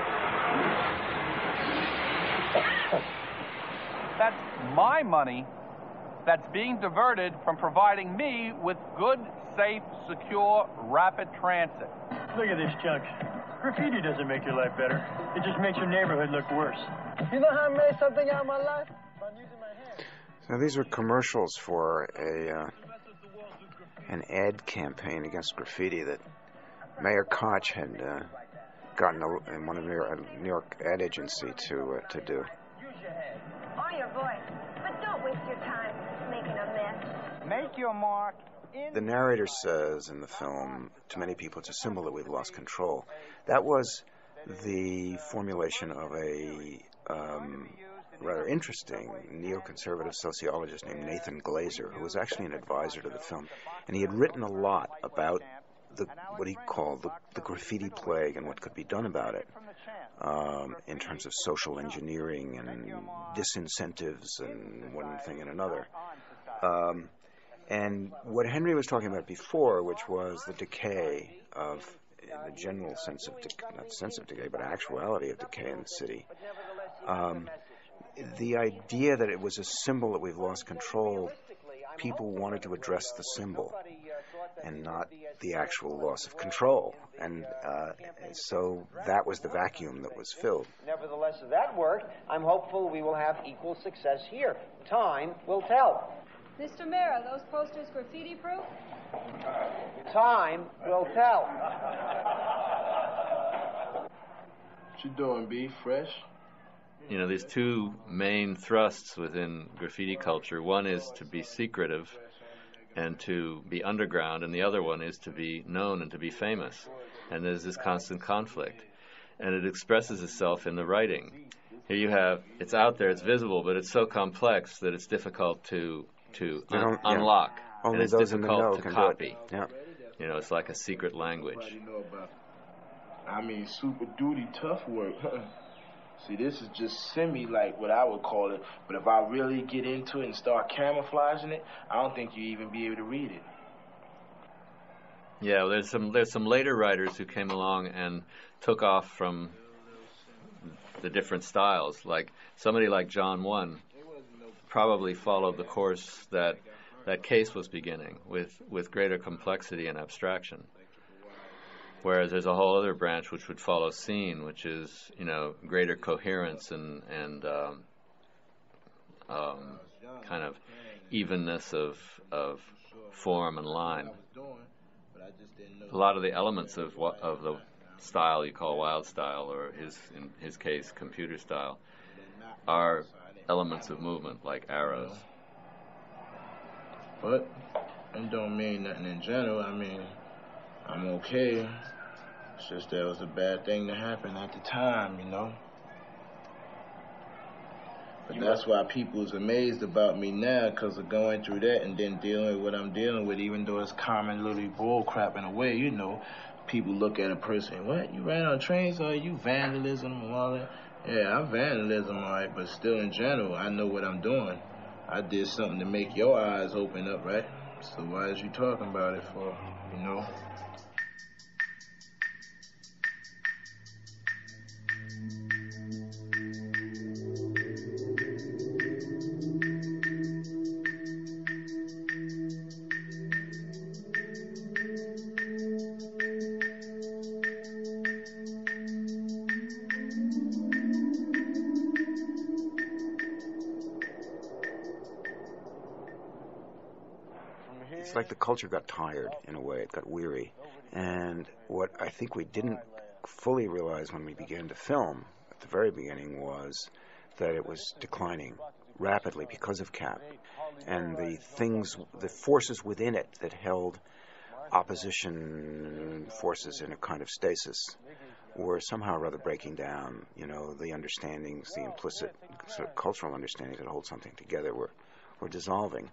That's my money that's being diverted from providing me with good, safe, secure, rapid transit. Look at this junk. Graffiti doesn't make your life better. It just makes your neighborhood look worse. You know how I made something out of my life? By using my hands. So these were commercials for a uh, an ad campaign against graffiti that Mayor Koch had uh, gotten a, in one of New York, New York ad agency to uh, to do. Or your voice. But don't waste your time making a mess. Make your mark in... The narrator says in the film, to many people, it's a symbol that we've lost control. That was the formulation of a um, rather interesting neoconservative sociologist named Nathan Glazer, who was actually an advisor to the film. And he had written a lot about the what he called the, the graffiti plague and what could be done about it um, in terms of social engineering and disincentives and one thing and another. Um, and what Henry was talking about before, which was the decay of, in the general sense of, dec- not sense of decay, but actuality of decay in the city. Um, the idea that it was a symbol that we've lost control, people wanted to address the symbol and not the actual loss of control. And uh, so that was the vacuum that was filled. Nevertheless, if that worked, I'm hopeful we will have equal success here. Time will tell. Mister Mayor, are those posters graffiti-proof? Time will tell. What you doing, B? Fresh? You know, there's two main thrusts within graffiti culture. One is to be secretive and to be underground, and the other one is to be known and to be famous. And there's this constant conflict. And it expresses itself in the writing. Here you have, it's out there, it's visible, but it's so complex that it's difficult to to un- yeah. unlock. Only and it's those in the know difficult to can copy. do it. Yeah. You know, it's like a secret language. I mean, super duty tough work. See, this is just semi, like what I would call it. But if I really get into it and start camouflaging it, I don't think you even be able to read it. Yeah, well, there's some there's some later writers who came along and took off from the different styles. Like somebody like John One probably followed the course that that Kase was beginning with with greater complexity and abstraction. Whereas there's a whole other branch which would follow Scene, which is, you know, greater coherence and and um, um, kind of evenness of of form and line. A lot of the elements of what of the style you call wild style, or his in his case computer style, are elements of movement like arrows. But it don't mean nothing in general. I mean, I'm okay. It's just that it was a bad thing to happen at the time, you know. But that's why people's amazed about me now, because of going through that and then dealing with what I'm dealing with, even though it's common little bull crap in a way, you know. People look at a person, what, you ran on trains, or you vandalism and all that? Yeah, I'm vandalism, all right, but still in general, I know what I'm doing. I did something to make your eyes open up, right? So why is you talking about it for, you know? It's like the culture got tired in a way. It got weary. And what I think we didn't fully realize when we began to film at the very beginning was that it was declining rapidly because of C A P. And the things, the forces within it that held opposition forces in a kind of stasis were somehow or other breaking down. You know, the understandings, the implicit sort of cultural understandings that hold something together were, were dissolving.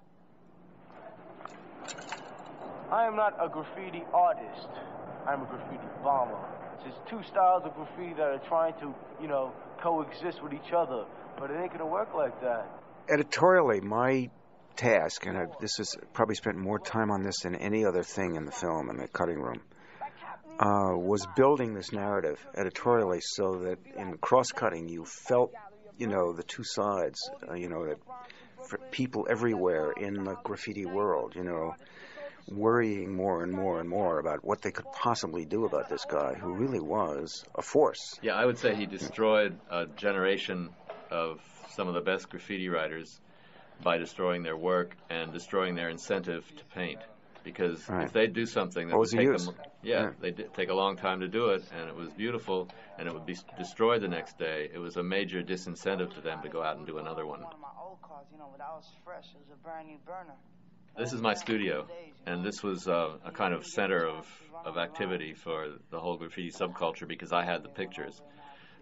I am not a graffiti artist. I'm a graffiti bomber. There's two styles of graffiti that are trying to, you know, coexist with each other, but it ain't gonna work like that. Editorially, my task, and I, this is probably spent more time on this than any other thing in the film, in the cutting room, uh, was building this narrative editorially so that in cross-cutting you felt, you know, the two sides, uh, you know, that for people everywhere in the graffiti world, you know, worrying more and more and more about what they could possibly do about this guy who really was a force. Yeah, I would say he destroyed a generation of some of the best graffiti writers by destroying their work and destroying their incentive to paint. Because right. if they do something that what would was the take use? them, yeah, yeah. they did take a long time to do it, and it was beautiful, and it would be destroyed the next day. It was a major disincentive to them to go out and do another one. One of my old cars, you know, when I was fresh, it was a brand new burner. This is my studio, and this was uh, a kind of center of, of activity for the whole graffiti subculture because I had the pictures.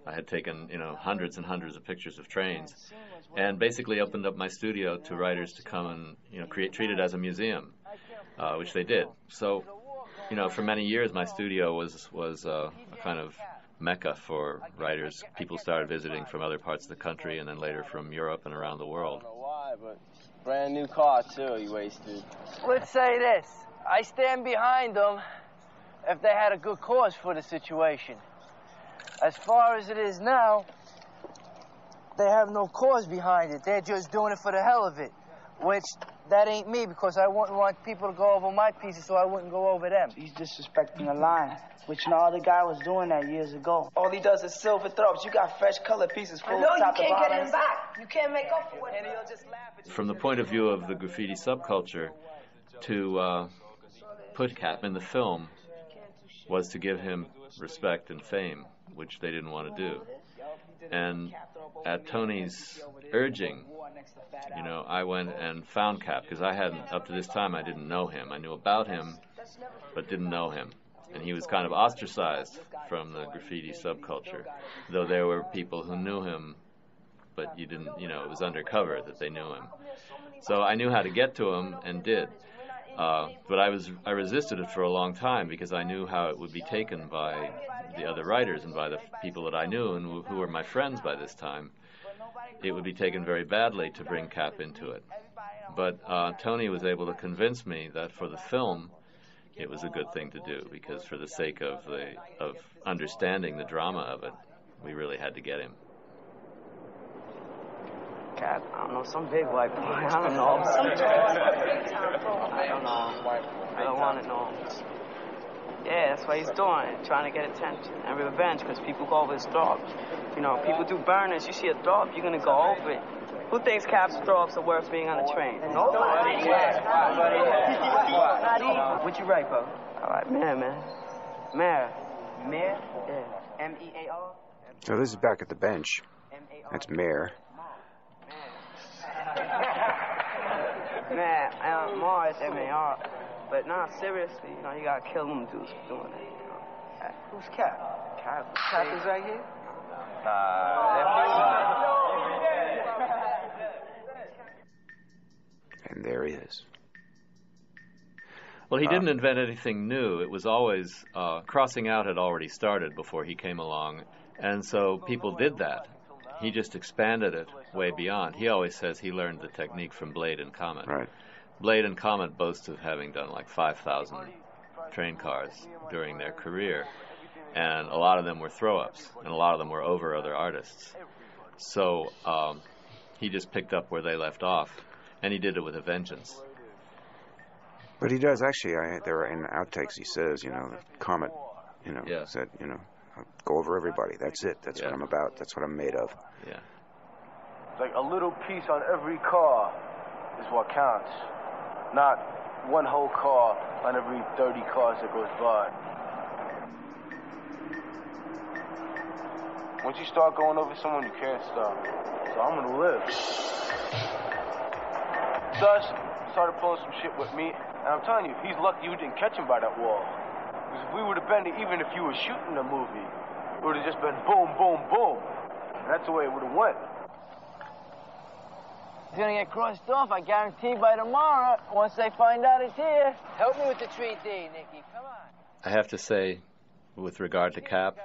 I had taken, you know, hundreds and hundreds of pictures of trains, and basically opened up my studio to writers to come and, you know, create, treat it as a museum, uh, which they did. So, you know, for many years my studio was was uh, a kind of mecca for writers. People started visiting from other parts of the country, and then later from Europe and around the world. I don't know why, but brand new car too, he wasted. Let's say this: I stand behind them if they had a good cause for the situation. As far as it is now, they have no cause behind it. They're just doing it for the hell of it, which that ain't me, because I wouldn't want people to go over my pieces, so I wouldn't go over them. He's disrespecting the line, which no other guy was doing that years ago. All he does is silver throws. You got fresh color pieces full I know, top you to can't bottom. get him back. You can't make up for it. And he'll just laugh at you. From the point of view of the graffiti subculture, to uh, put Cap in the film was to give him respect and fame, which they didn't want to do. And at Tony's urging, you know, I went and found Cap, because I hadn't, up to this time, I didn't know him. I knew about him, but didn't know him. And he was kind of ostracized from the graffiti subculture, though there were people who knew him, but you didn't, you know, it was undercover that they knew him. So I knew how to get to him and did. Uh, but I was I resisted it for a long time, because I knew how it would be taken by the other writers and by the people that I knew and who were my friends by this time. It would be taken very badly to bring Cap into it. But uh, Tony was able to convince me that for the film, it was a good thing to do, because for the sake of the of understanding the drama of it, we really had to get him. Cap, I don't know, some big white boy, I don't know. Some tall, I don't know. I don't want to know. Yeah, that's what he's doing, trying to get attention and revenge, because people go over his throat. You know, people do burners, you see a throat, you're going to go over it. Who thinks Cap's throats are worth being on the train? Nobody. Nobody. What you write, bro? All right, Mayor, man. Mayor. Mayor? Yeah. M E A R? So this is back at the bench. That's Mayor. Man, um, Mar is M A R. But nah, seriously, you know, you gotta kill them dudes for doing that, you know. Hey, who's Cap? Cap? Cap is right here? And there he is. Well, he didn't invent anything new. It was always, uh, crossing out had already started before he came along, and so people did that. He just expanded it way beyond. He always says he learned the technique from Blade and Comet. Right. Blade and Comet boast of having done like five thousand train cars during their career, and a lot of them were throw-ups, and a lot of them were over other artists. So um, he just picked up where they left off, and he did it with a vengeance. But he does actually. I, there are in the outtakes. He says, you know, Comet, you know, yeah. said, you know, go over everybody. That's it. That's yeah. what I'm about. That's what I'm made of. Yeah. Like a little piece on every car is what counts, not one whole car on every thirty cars that goes by. Once you start going over someone, you can't stop. So I'm gonna live. Thus, started pulling some shit with me, and I'm telling you, he's lucky you didn't catch him by that wall. Because if we would have been, even if you were shooting a movie, it would have just been boom, boom, boom. And that's the way it would have went. He's gonna get crossed off, I guarantee, by tomorrow, once they find out it's here. Help me with the three D, Nicky, come on. I have to say, with regard to Cap,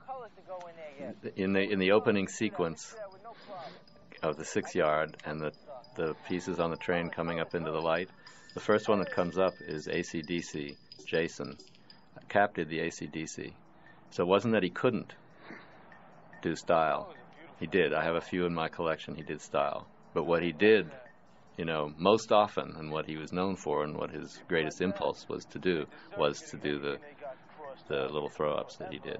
in the in the opening sequence of the six yard and the, the pieces on the train coming up into the light, the first one that comes up is A C D C, Jason. Cap did the A C D C. So it wasn't that he couldn't do style. He did. I have a few in my collection. He did style. But what he did, you know, most often, and what he was known for and what his greatest impulse was to do, was to do the, the little throw-ups that he did.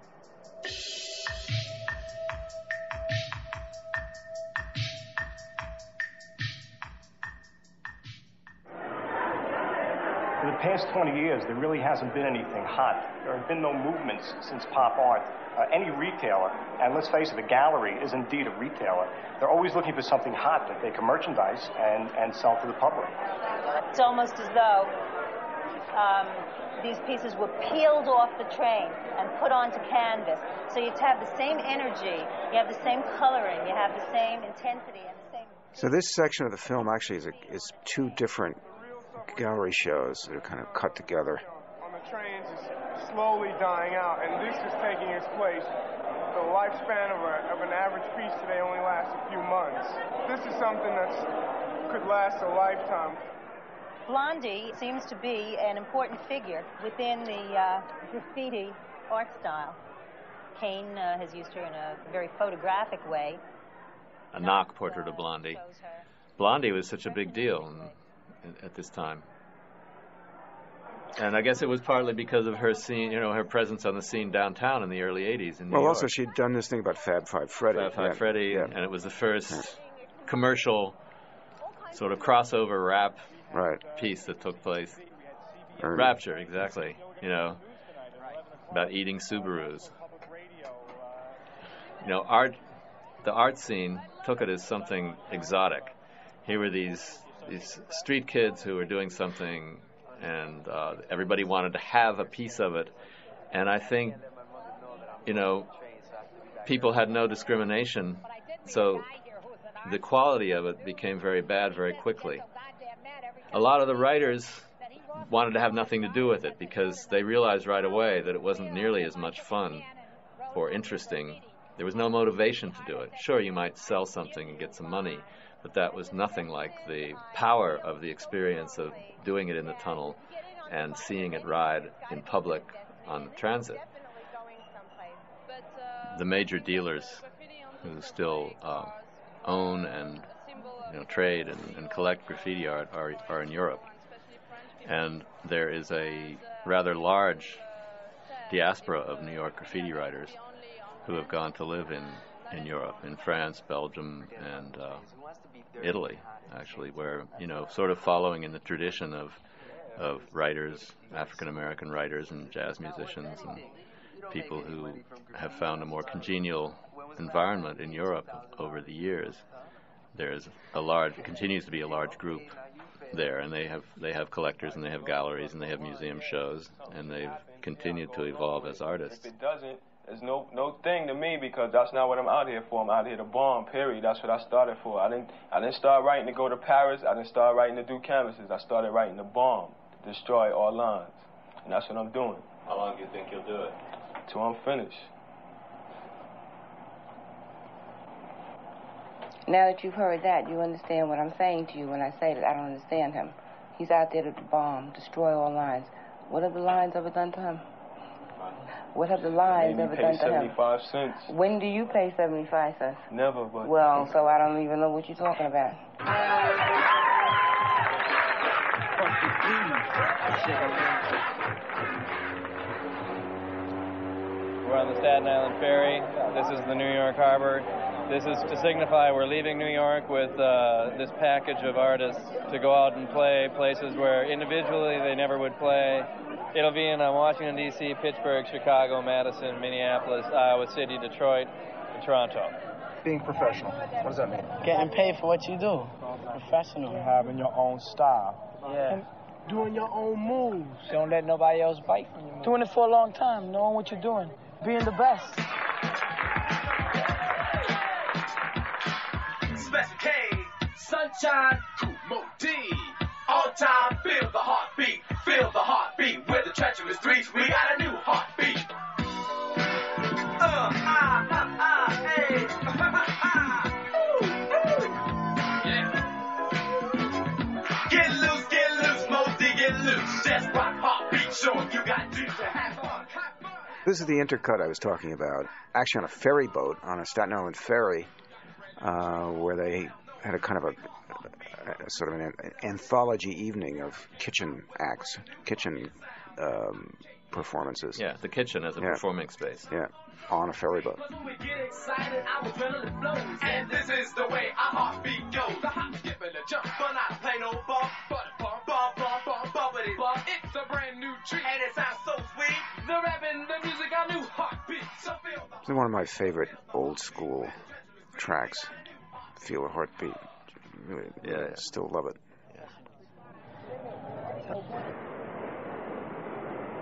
For the past twenty years, there really hasn't been anything hot. There have been no movements since pop art. Uh, any retailer, and let's face it, a gallery is indeed a retailer. They're always looking for something hot that they can merchandise and, and sell to the public. It's almost as though um, these pieces were peeled off the train and put onto canvas. So you have the same energy, you have the same coloring, you have the same intensity and the same... So this section of the film actually is, a, is two different gallery shows that are kind of cut together. On the trains is slowly dying out, and this is taking its place. The lifespan of, a, of an average piece today only lasts a few months. This is something that could last a lifetime. Blondie seems to be an important figure within the uh, graffiti art style. Kane uh, has used her in a very photographic way. A knock portrait of Blondie. Blondie was such a big deal in, in, at this time. And I guess it was partly because of her scene, you know, her presence on the scene downtown in the early eighties in New well, York. also she'd done this thing about Fab Five Freddy. Fab Five yeah. Freddy, yeah. and it was the first yeah. commercial sort of crossover rap right. piece that took place. Or, Rapture, exactly. You know, about eating Subarus. You know, art, the art scene took it as something exotic. Here were these these street kids who were doing something, and uh, everybody wanted to have a piece of it. And I think, you know, people had no discrimination, so the quality of it became very bad very quickly. A lot of the writers wanted to have nothing to do with it because they realized right away that it wasn't nearly as much fun or interesting. There was no motivation to do it. Sure, you might sell something and get some money, but that was nothing like the power of the experience of doing it in the tunnel and seeing it ride in public on transit. The major dealers who still uh, own and you know, trade and, and collect graffiti art are, are in Europe. And there is a rather large diaspora of New York graffiti writers who have gone to live in, in Europe, in France, Belgium, and uh, Italy, actually, where, you know, sort of following in the tradition of of writers, African-American writers and jazz musicians and people who have found a more congenial environment in Europe over the years. There's a large, continues to be a large group there, and they have they have collectors and they have galleries and they have museum shows, and they've continued to evolve as artists. If it doesn't, it's no no thing to me because that's not what I'm out here for. I'm out here to bomb, period. That's what I started for. I didn't I didn't start writing to go to Paris. I didn't start writing to do canvases. I started writing to bomb, to destroy all lines. And that's what I'm doing. How long do you think you'll do it? Till I'm finished. Now that you've heard that, you understand what I'm saying to you when I say that I don't understand him. He's out there to bomb, destroy all lines. What have the lines ever done to him? What have the lines ever done to him? seventy-five cents. When do you pay seventy-five cents? Never, but... Well, so I don't even know what you're talking about. We're on the Staten Island Ferry. This is the New York Harbor. This is to signify we're leaving New York with uh, this package of artists to go out and play places where individually they never would play. It'll be in uh, Washington, D C, Pittsburgh, Chicago, Madison, Minneapolis, Iowa City, Detroit, and Toronto. Being professional, what does that mean? Getting paid for what you do. Professional. Having your own style. Yeah. And doing your own moves. Don't let nobody else bite from you. Doing it for a long time, knowing what you're doing. Being the best. Special K, Sunshine, Kumo D. All time, feel the heartbeat, feel the heartbeat. With the treacherous streets, we got a new heartbeat. Uh, ah, ah, ah, hey, yeah. Get loose, get loose, Mosey, get loose. Just rock heartbeat, show 'em you got juice to have fun. This is the intercut I was talking about, actually on a ferry boat, on a Staten Island ferry, uh, where they had a kind of a, a sort of an anthology evening of kitchen acts, kitchen um, performances. Yeah, the kitchen as a yeah. performing space. Yeah, on a ferry boat. We get excited, our adrenaline flows, and this is the way our heartbeat goes. The hop, skip, and the jump, but not play no ball, but bump, bump, bump, bump, bumpity bump. It's a brand new treat, and it sounds so sweet. The rap and the music, our new heartbeat. So feel the It's one of my favorite old school tracks. Feel a heartbeat. Really, yeah, really yeah. Still love it. Yeah.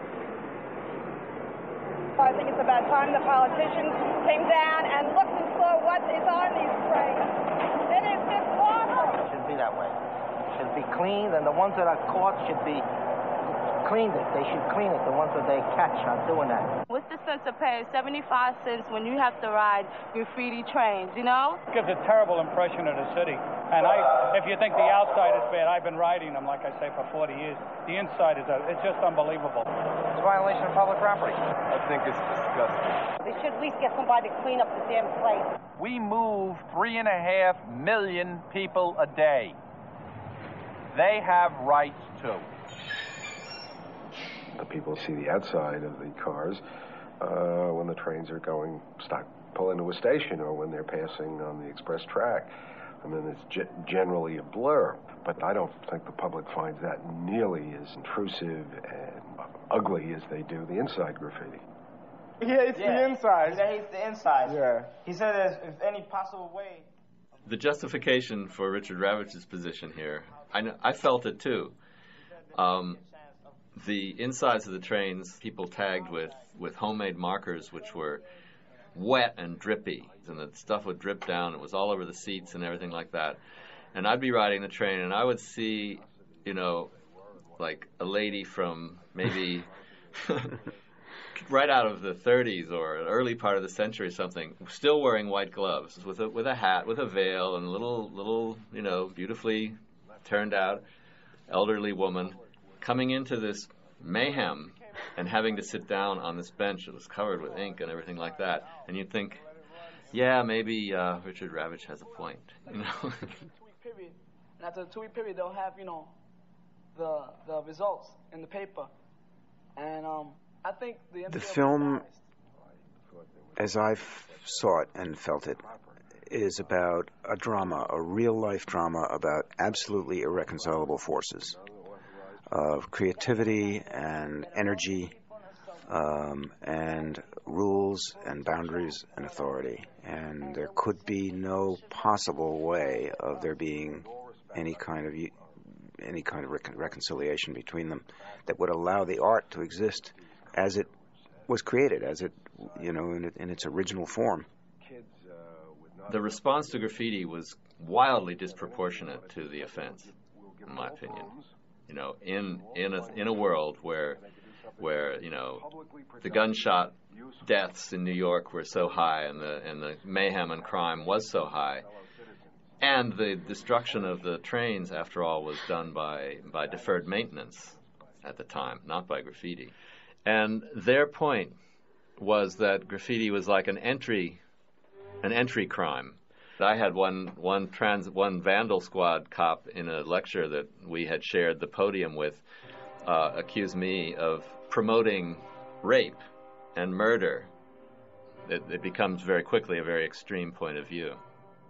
I think it's about time the politicians came down and looked and saw what is on these trains. It is just awful. It shouldn't be that way. It should be cleaned, and the ones that are caught should be cleaned it. They should clean it. The ones that they catch are doing that. What's the sense of paying seventy-five cents when you have to ride graffiti trains, you know? It gives a terrible impression of the city. And I, if you think the outside is bad, I've been riding them, like I say, for forty years. The inside is a, it's just unbelievable. It's a violation of public property. I think it's disgusting. They should at least get somebody to clean up the damn place. We move three and a half million people a day. They have rights too. The people see the outside of the cars uh, when the trains are going, stop, pull into a station, or when they're passing on the express track. I mean, it's ge- generally a blur, but I don't think the public finds that nearly as intrusive and ugly as they do the inside graffiti. He hates yeah. the inside. He hates the inside. Yeah. He said there's if any possible way. The justification for Richard Ravage's position here, I know, I felt it too. Um, the insides of the trains, people tagged with, with homemade markers, which were wet and drippy, and the stuff would drip down. It was all over the seats and everything like that. And I'd be riding the train, and I would see, you know, like a lady from maybe right out of the thirties or early part of the century or something, still wearing white gloves with a with a hat, with a veil, and a little little, you know, beautifully turned out elderly woman coming into this mayhem and having to sit down on this bench that was covered with ink and everything like that. And you'd think, yeah, maybe uh, Richard Ravage has a point, you know. Two-week period, and after the two-week period, they'll have, you know, the the results in the paper. And um, I think the the film, as I saw it and felt it, is about a drama, a real-life drama about absolutely irreconcilable forces of creativity and energy um, and rules and boundaries and authority. And there could be no possible way of there being any kind of any kind of recon- reconciliation between them that would allow the art to exist as it was created, as it, you know, in, it, in its original form. The response to graffiti was wildly disproportionate to the offense, in my opinion. You know, in in a in a world where where you know the gunshot deaths in New York were so high, and the and the mayhem and crime was so high, and the destruction of the trains, after all, was done by by deferred maintenance at the time, not by graffiti. And their point was that graffiti was like an entry an entry crime. I had one one trans one vandal squad cop in a lecture that we had shared the podium with uh, accuse me of promoting rape and murder. It, it becomes very quickly a very extreme point of view.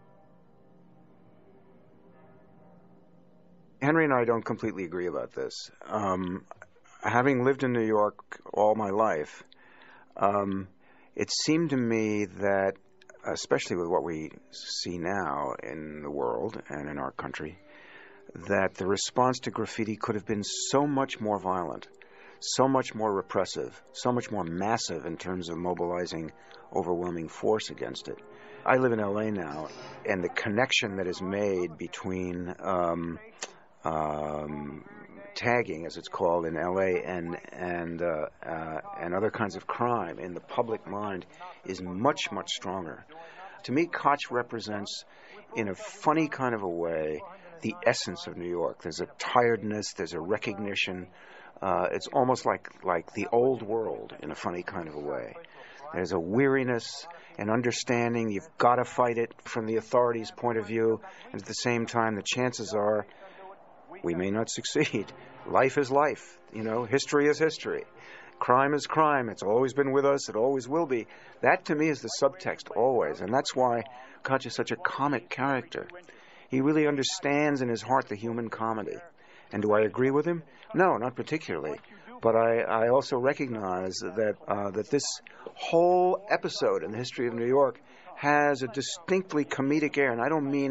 Henry and I don't completely agree about this. Um, having lived in New York all my life, um, it seemed to me that, especially with what we see now in the world and in our country, that the response to graffiti could have been so much more violent, so much more repressive, so much more massive in terms of mobilizing overwhelming force against it. I live in L A now, and the connection that is made between um, um, tagging, as it's called in L A, and and uh, uh, and other kinds of crime in the public mind is much, much stronger. To me, Koch represents, in a funny kind of a way, the essence of New York. There's a tiredness, there's a recognition. Uh, it's almost like like the old world in a funny kind of a way. There's a weariness, an understanding. You've got to fight it from the authorities' point of view, and at the same time, the chances are we may not succeed. Life is life, you know, history is history. Crime is crime. It's always been with us. It always will be. That, to me, is the subtext always, and that's why Koch is such a comic character. He really understands in his heart the human comedy. And do I agree with him? No, not particularly. But I, I also recognize that uh, that this whole episode in the history of New York has a distinctly comedic air, and I don't mean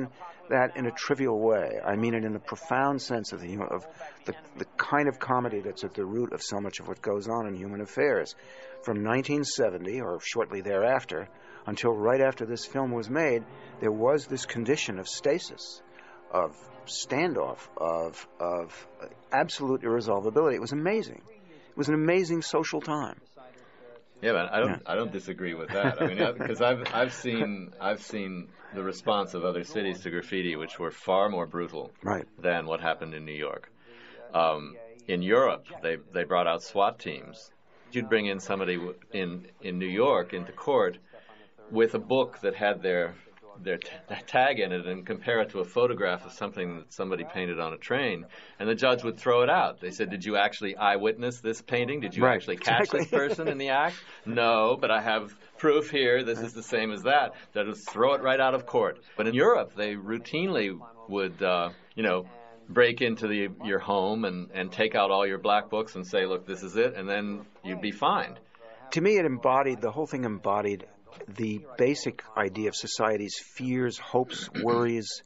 that in a trivial way. I mean it in a profound sense of the of the, the kind of comedy that's at the root of so much of what goes on in human affairs. From nineteen seventy, or shortly thereafter, until right after this film was made, there was this condition of stasis, of standoff, of of absolute irresolvability. It was amazing. It was an amazing social time. Yeah, man, I don't Yeah. I don't disagree with that. I mean, because I've I've seen I've seen the response of other cities to graffiti, which were far more brutal right. than what happened in New York. Um, in Europe, they they brought out SWAT teams. You'd bring in somebody w- in in New York into court with a book that had their their t- tag in it and compare it to a photograph of something that somebody painted on a train, and the judge would throw it out. They said, did you actually eyewitness this painting? Did you Right, actually catch exactly. this person in the act? No, but I have proof here. This is the same as that. That is, throw it right out of court. But in Europe, they routinely would, uh, you know, break into the, your home and, and take out all your black books and say, look, this is it, and then you'd be fined. To me, it embodied, the whole thing embodied the basic idea of society's fears, hopes, worries,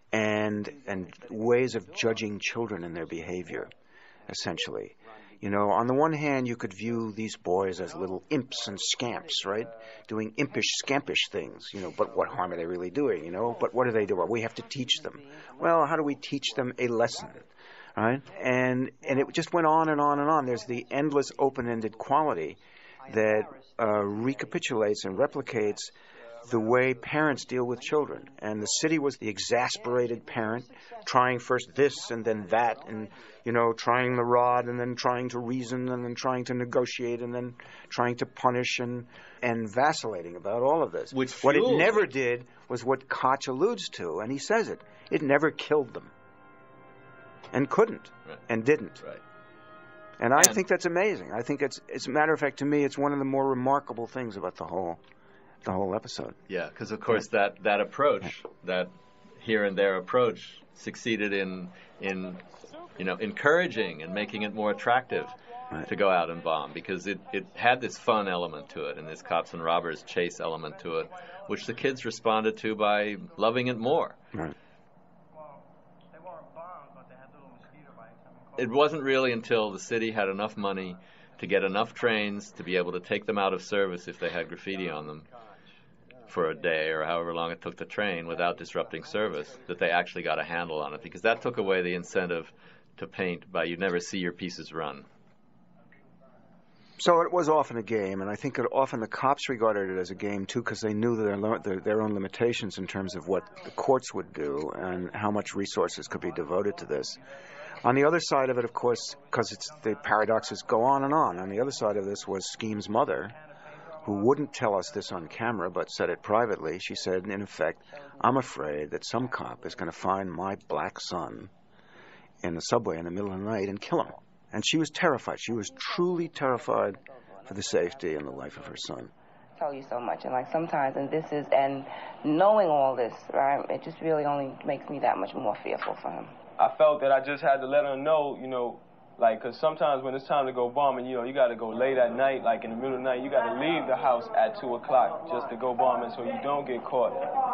and and ways of judging children and their behavior, essentially. You know, on the one hand, you could view these boys as little imps and scamps, right? Doing impish, scampish things, you know, but what harm are they really doing, you know? But what do they do? Well, we have to teach them. Well, how do we teach them a lesson, right? And, and it just went on and on and on. There's the endless open-ended quality that uh, recapitulates and replicates the way parents deal with children. And the city was the exasperated parent, trying first this and then that, and, you know, trying the rod and then trying to reason and then trying to negotiate and then trying to punish and, and vacillating about all of this. Which what it fueled- never did was what Koch alludes to, and he says it. It never killed them. And couldn't. Right. And didn't. Right. And I And- think that's amazing. I think it's, as a matter of fact, to me, it's one of the more remarkable things about the whole, the whole episode. Yeah, because of course that, that approach, that here and there approach, succeeded in in you know encouraging and making it more attractive Right. to go out and bomb, because it, it had this fun element to it and this cops and robbers chase element to it, which the kids responded to by loving it more. Right. It wasn't really until the city had enough money to get enough trains to be able to take them out of service if they had graffiti on them for a day or however long it took to train without disrupting service, that they actually got a handle on it, because that took away the incentive to paint by you'd never see your pieces run. So it was often a game, and I think that often the cops regarded it as a game, too, because they knew their, lo- their their own limitations in terms of what the courts would do and how much resources could be devoted to this. On the other side of it, of course, because it's the paradoxes go on and on, on the other side of this was Skeme's mother, who wouldn't tell us this on camera but said it privately. She said, in effect, I'm afraid that some cop is going to find my black son in the subway in the middle of the night and kill him. And she was terrified. She was truly terrified for the safety and the life of her son. I tell you so much, and like sometimes, and this is, and knowing all this, right, it just really only makes me that much more fearful for him. I felt that I just had to let her know, you know, like, because sometimes when it's time to go bombing, you know, you got to go late at night, like in the middle of the night, you got to leave the house at two o'clock just to go bombing so you don't get caught.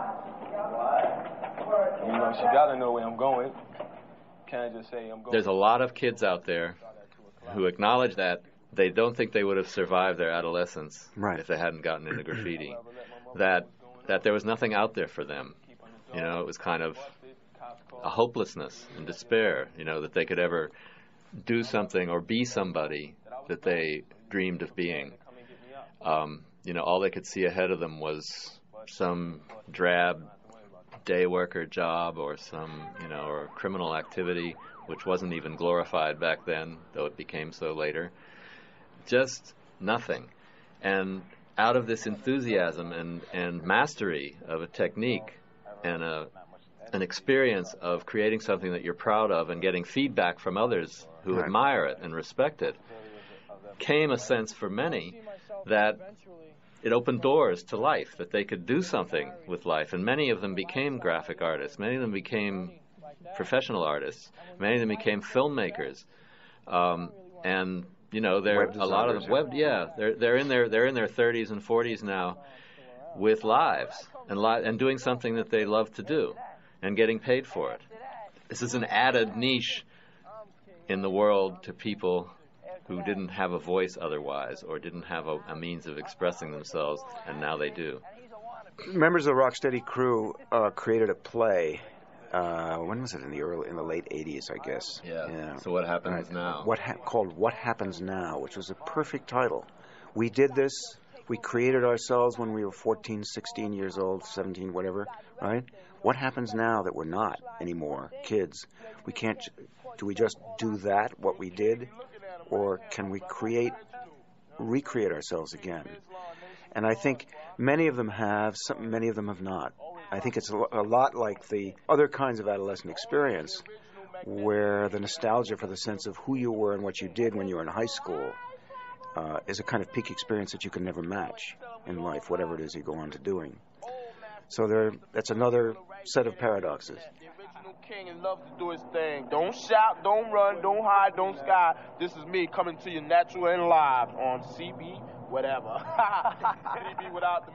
You know, she got to know where I'm going. Can't just say I'm going. There's a lot of kids out there who acknowledge that they don't think they would have survived their adolescence right. if they hadn't gotten into graffiti. That that there was nothing out there for them. You know, it was kind of a hopelessness and despair, you know, that they could ever do something or be somebody that they dreamed of being. Um, you know, all they could see ahead of them was some drab day worker job or some, you know, or criminal activity, which wasn't even glorified back then, though it became so later. Just nothing. And out of this enthusiasm and, and mastery of a technique and a an experience of creating something that you're proud of and getting feedback from others who right. admire it and respect it, came a sense for many that it opened doors to life, that they could do something with life. And many of them became graphic artists. Many of them became professional artists. Many of them became filmmakers. Um, and, you know, they're a lot of them web, yeah, they're they're in their they're in their thirties and forties now with lives and li- and doing something that they love to do. and getting paid for it. This is an added niche in the world to people who didn't have a voice otherwise, or didn't have a, a means of expressing themselves, and now they do. Members of the Rocksteady crew uh, created a play. Uh, when was it? In the early, in the late eighties, I guess. Yeah. yeah. So what happens right. now? What ha- called "What Happens Now," which was a perfect title. We did this. We created ourselves when we were fourteen, sixteen years old, seventeen, whatever. Right? What happens now that we're not anymore kids? We can't. Do we just do that? What we did, or can we create, recreate ourselves again? And I think many of them have, some, many of them have not. I think it's a, a lot like the other kinds of adolescent experience, where the nostalgia for the sense of who you were and what you did when you were in high school uh, is a kind of peak experience that you can never match in life, whatever it is you go on to doing. So there, that's another set of paradoxes. King and loves to do his thing. Don't shout, don't run, don't hide, don't sky. This is me coming to you natural and live on C B, whatever. C B without the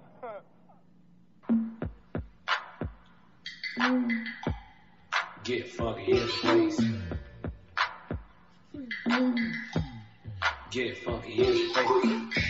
mic. Get funky in the place. Get funky in the place.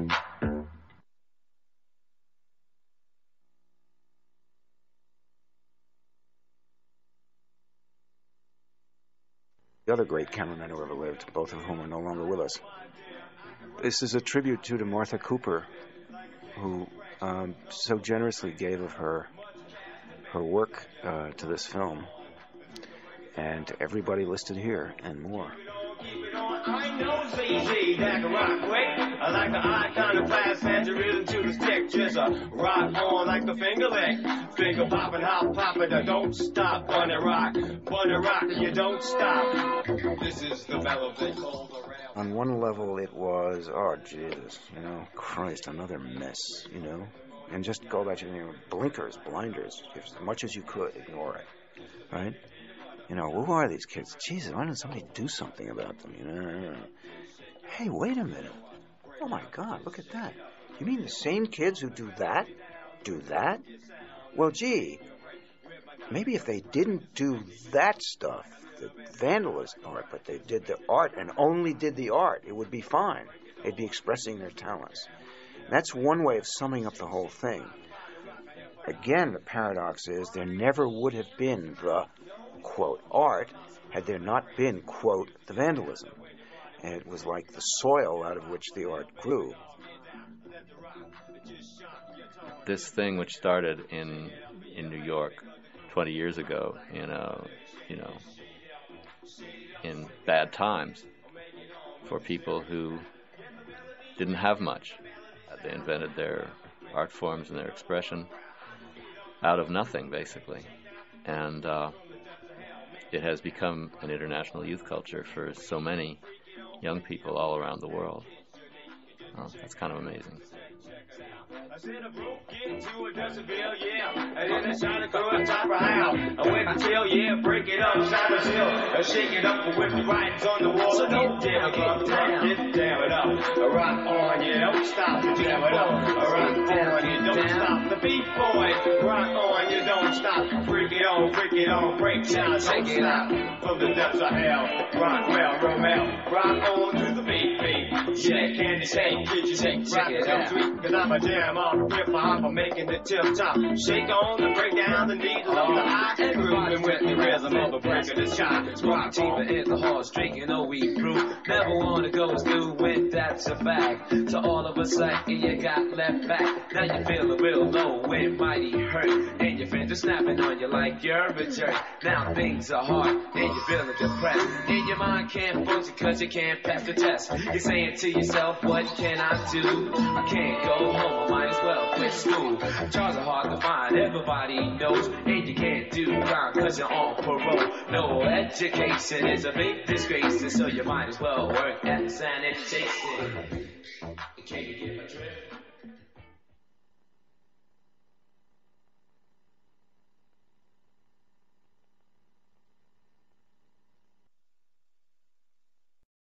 The other great cameramen who ever lived, both of whom are no longer with us. This is a tribute to, to Martha Cooper, who um, so generously gave of her her work uh, to this film, and to everybody listed here, and more. I know Z Z that can rock quick. I like the iconoclast, and the rhythm to the stick. Just a rock on like the finger lick. Finger popping, hop popping, don't stop. Bunny rock, bunny rock, you don't stop. This is the mellow they call the rail. On one level, it was, oh, Jesus, you know, Christ, another mess, you know. And just go back to, you know, blinkers, blinders, as much as you could, ignore it, right? You know, who are these kids? Jesus, why didn't somebody do something about them? You know, hey, wait a minute. Oh, my God, look at that. You mean the same kids who do that, do that? Well, gee, maybe if they didn't do that stuff, the vandalism part, but they did the art and only did the art, it would be fine. They'd be expressing their talents. And that's one way of summing up the whole thing. Again, the paradox is there never would have been the quote, art, had there not been, quote, the vandalism. And it was like the soil out of which the art grew. This thing which started in in New York twenty years ago, you know, you know, in bad times for people who didn't have much. They invented their art forms and their expression out of nothing, basically. And uh, it has become an international youth culture for so many young people all around the world. Oh, that's kind of amazing. I said I broke into a decibel, yeah, and then I shot it through a top of house. I went to tell, yeah, break it up, shot it still, I shake it up with the writings on the wall. So get down, get down, get down it up. I rock on, you don't stop, you jam it up. I rock on, you don't stop. The beat boy, rock on, you don't stop. Freak it on, freak it on, break down, shake it up. From the depths of hell, rock well, Romel, rock on to the beat, beat. Yeah, candy shake, get you shake, rock it up, sweet, cause I'm a jam on the hip hop, I'm making the tip top. Shake on the break down the needle of the eye and grooving with the rhythm of the break of the shot. Rock deeper in the heart, drinking no we through. Never wanna go through when that's a fact. So all of a sudden you got left back. Now you feeling real low when mighty hurt. And your friends are snapping on you like you're a jerk. Now things are hard and you're feeling depressed. And your mind can't function cause you can't pass the test. You're saying to yourself, what can I do? I can't go home, I might as well quit school. Jobs are hard to find, everybody knows. And you can't do crime cause you're on parole. No education is a big disgrace, and so you might as well work at the sanitation.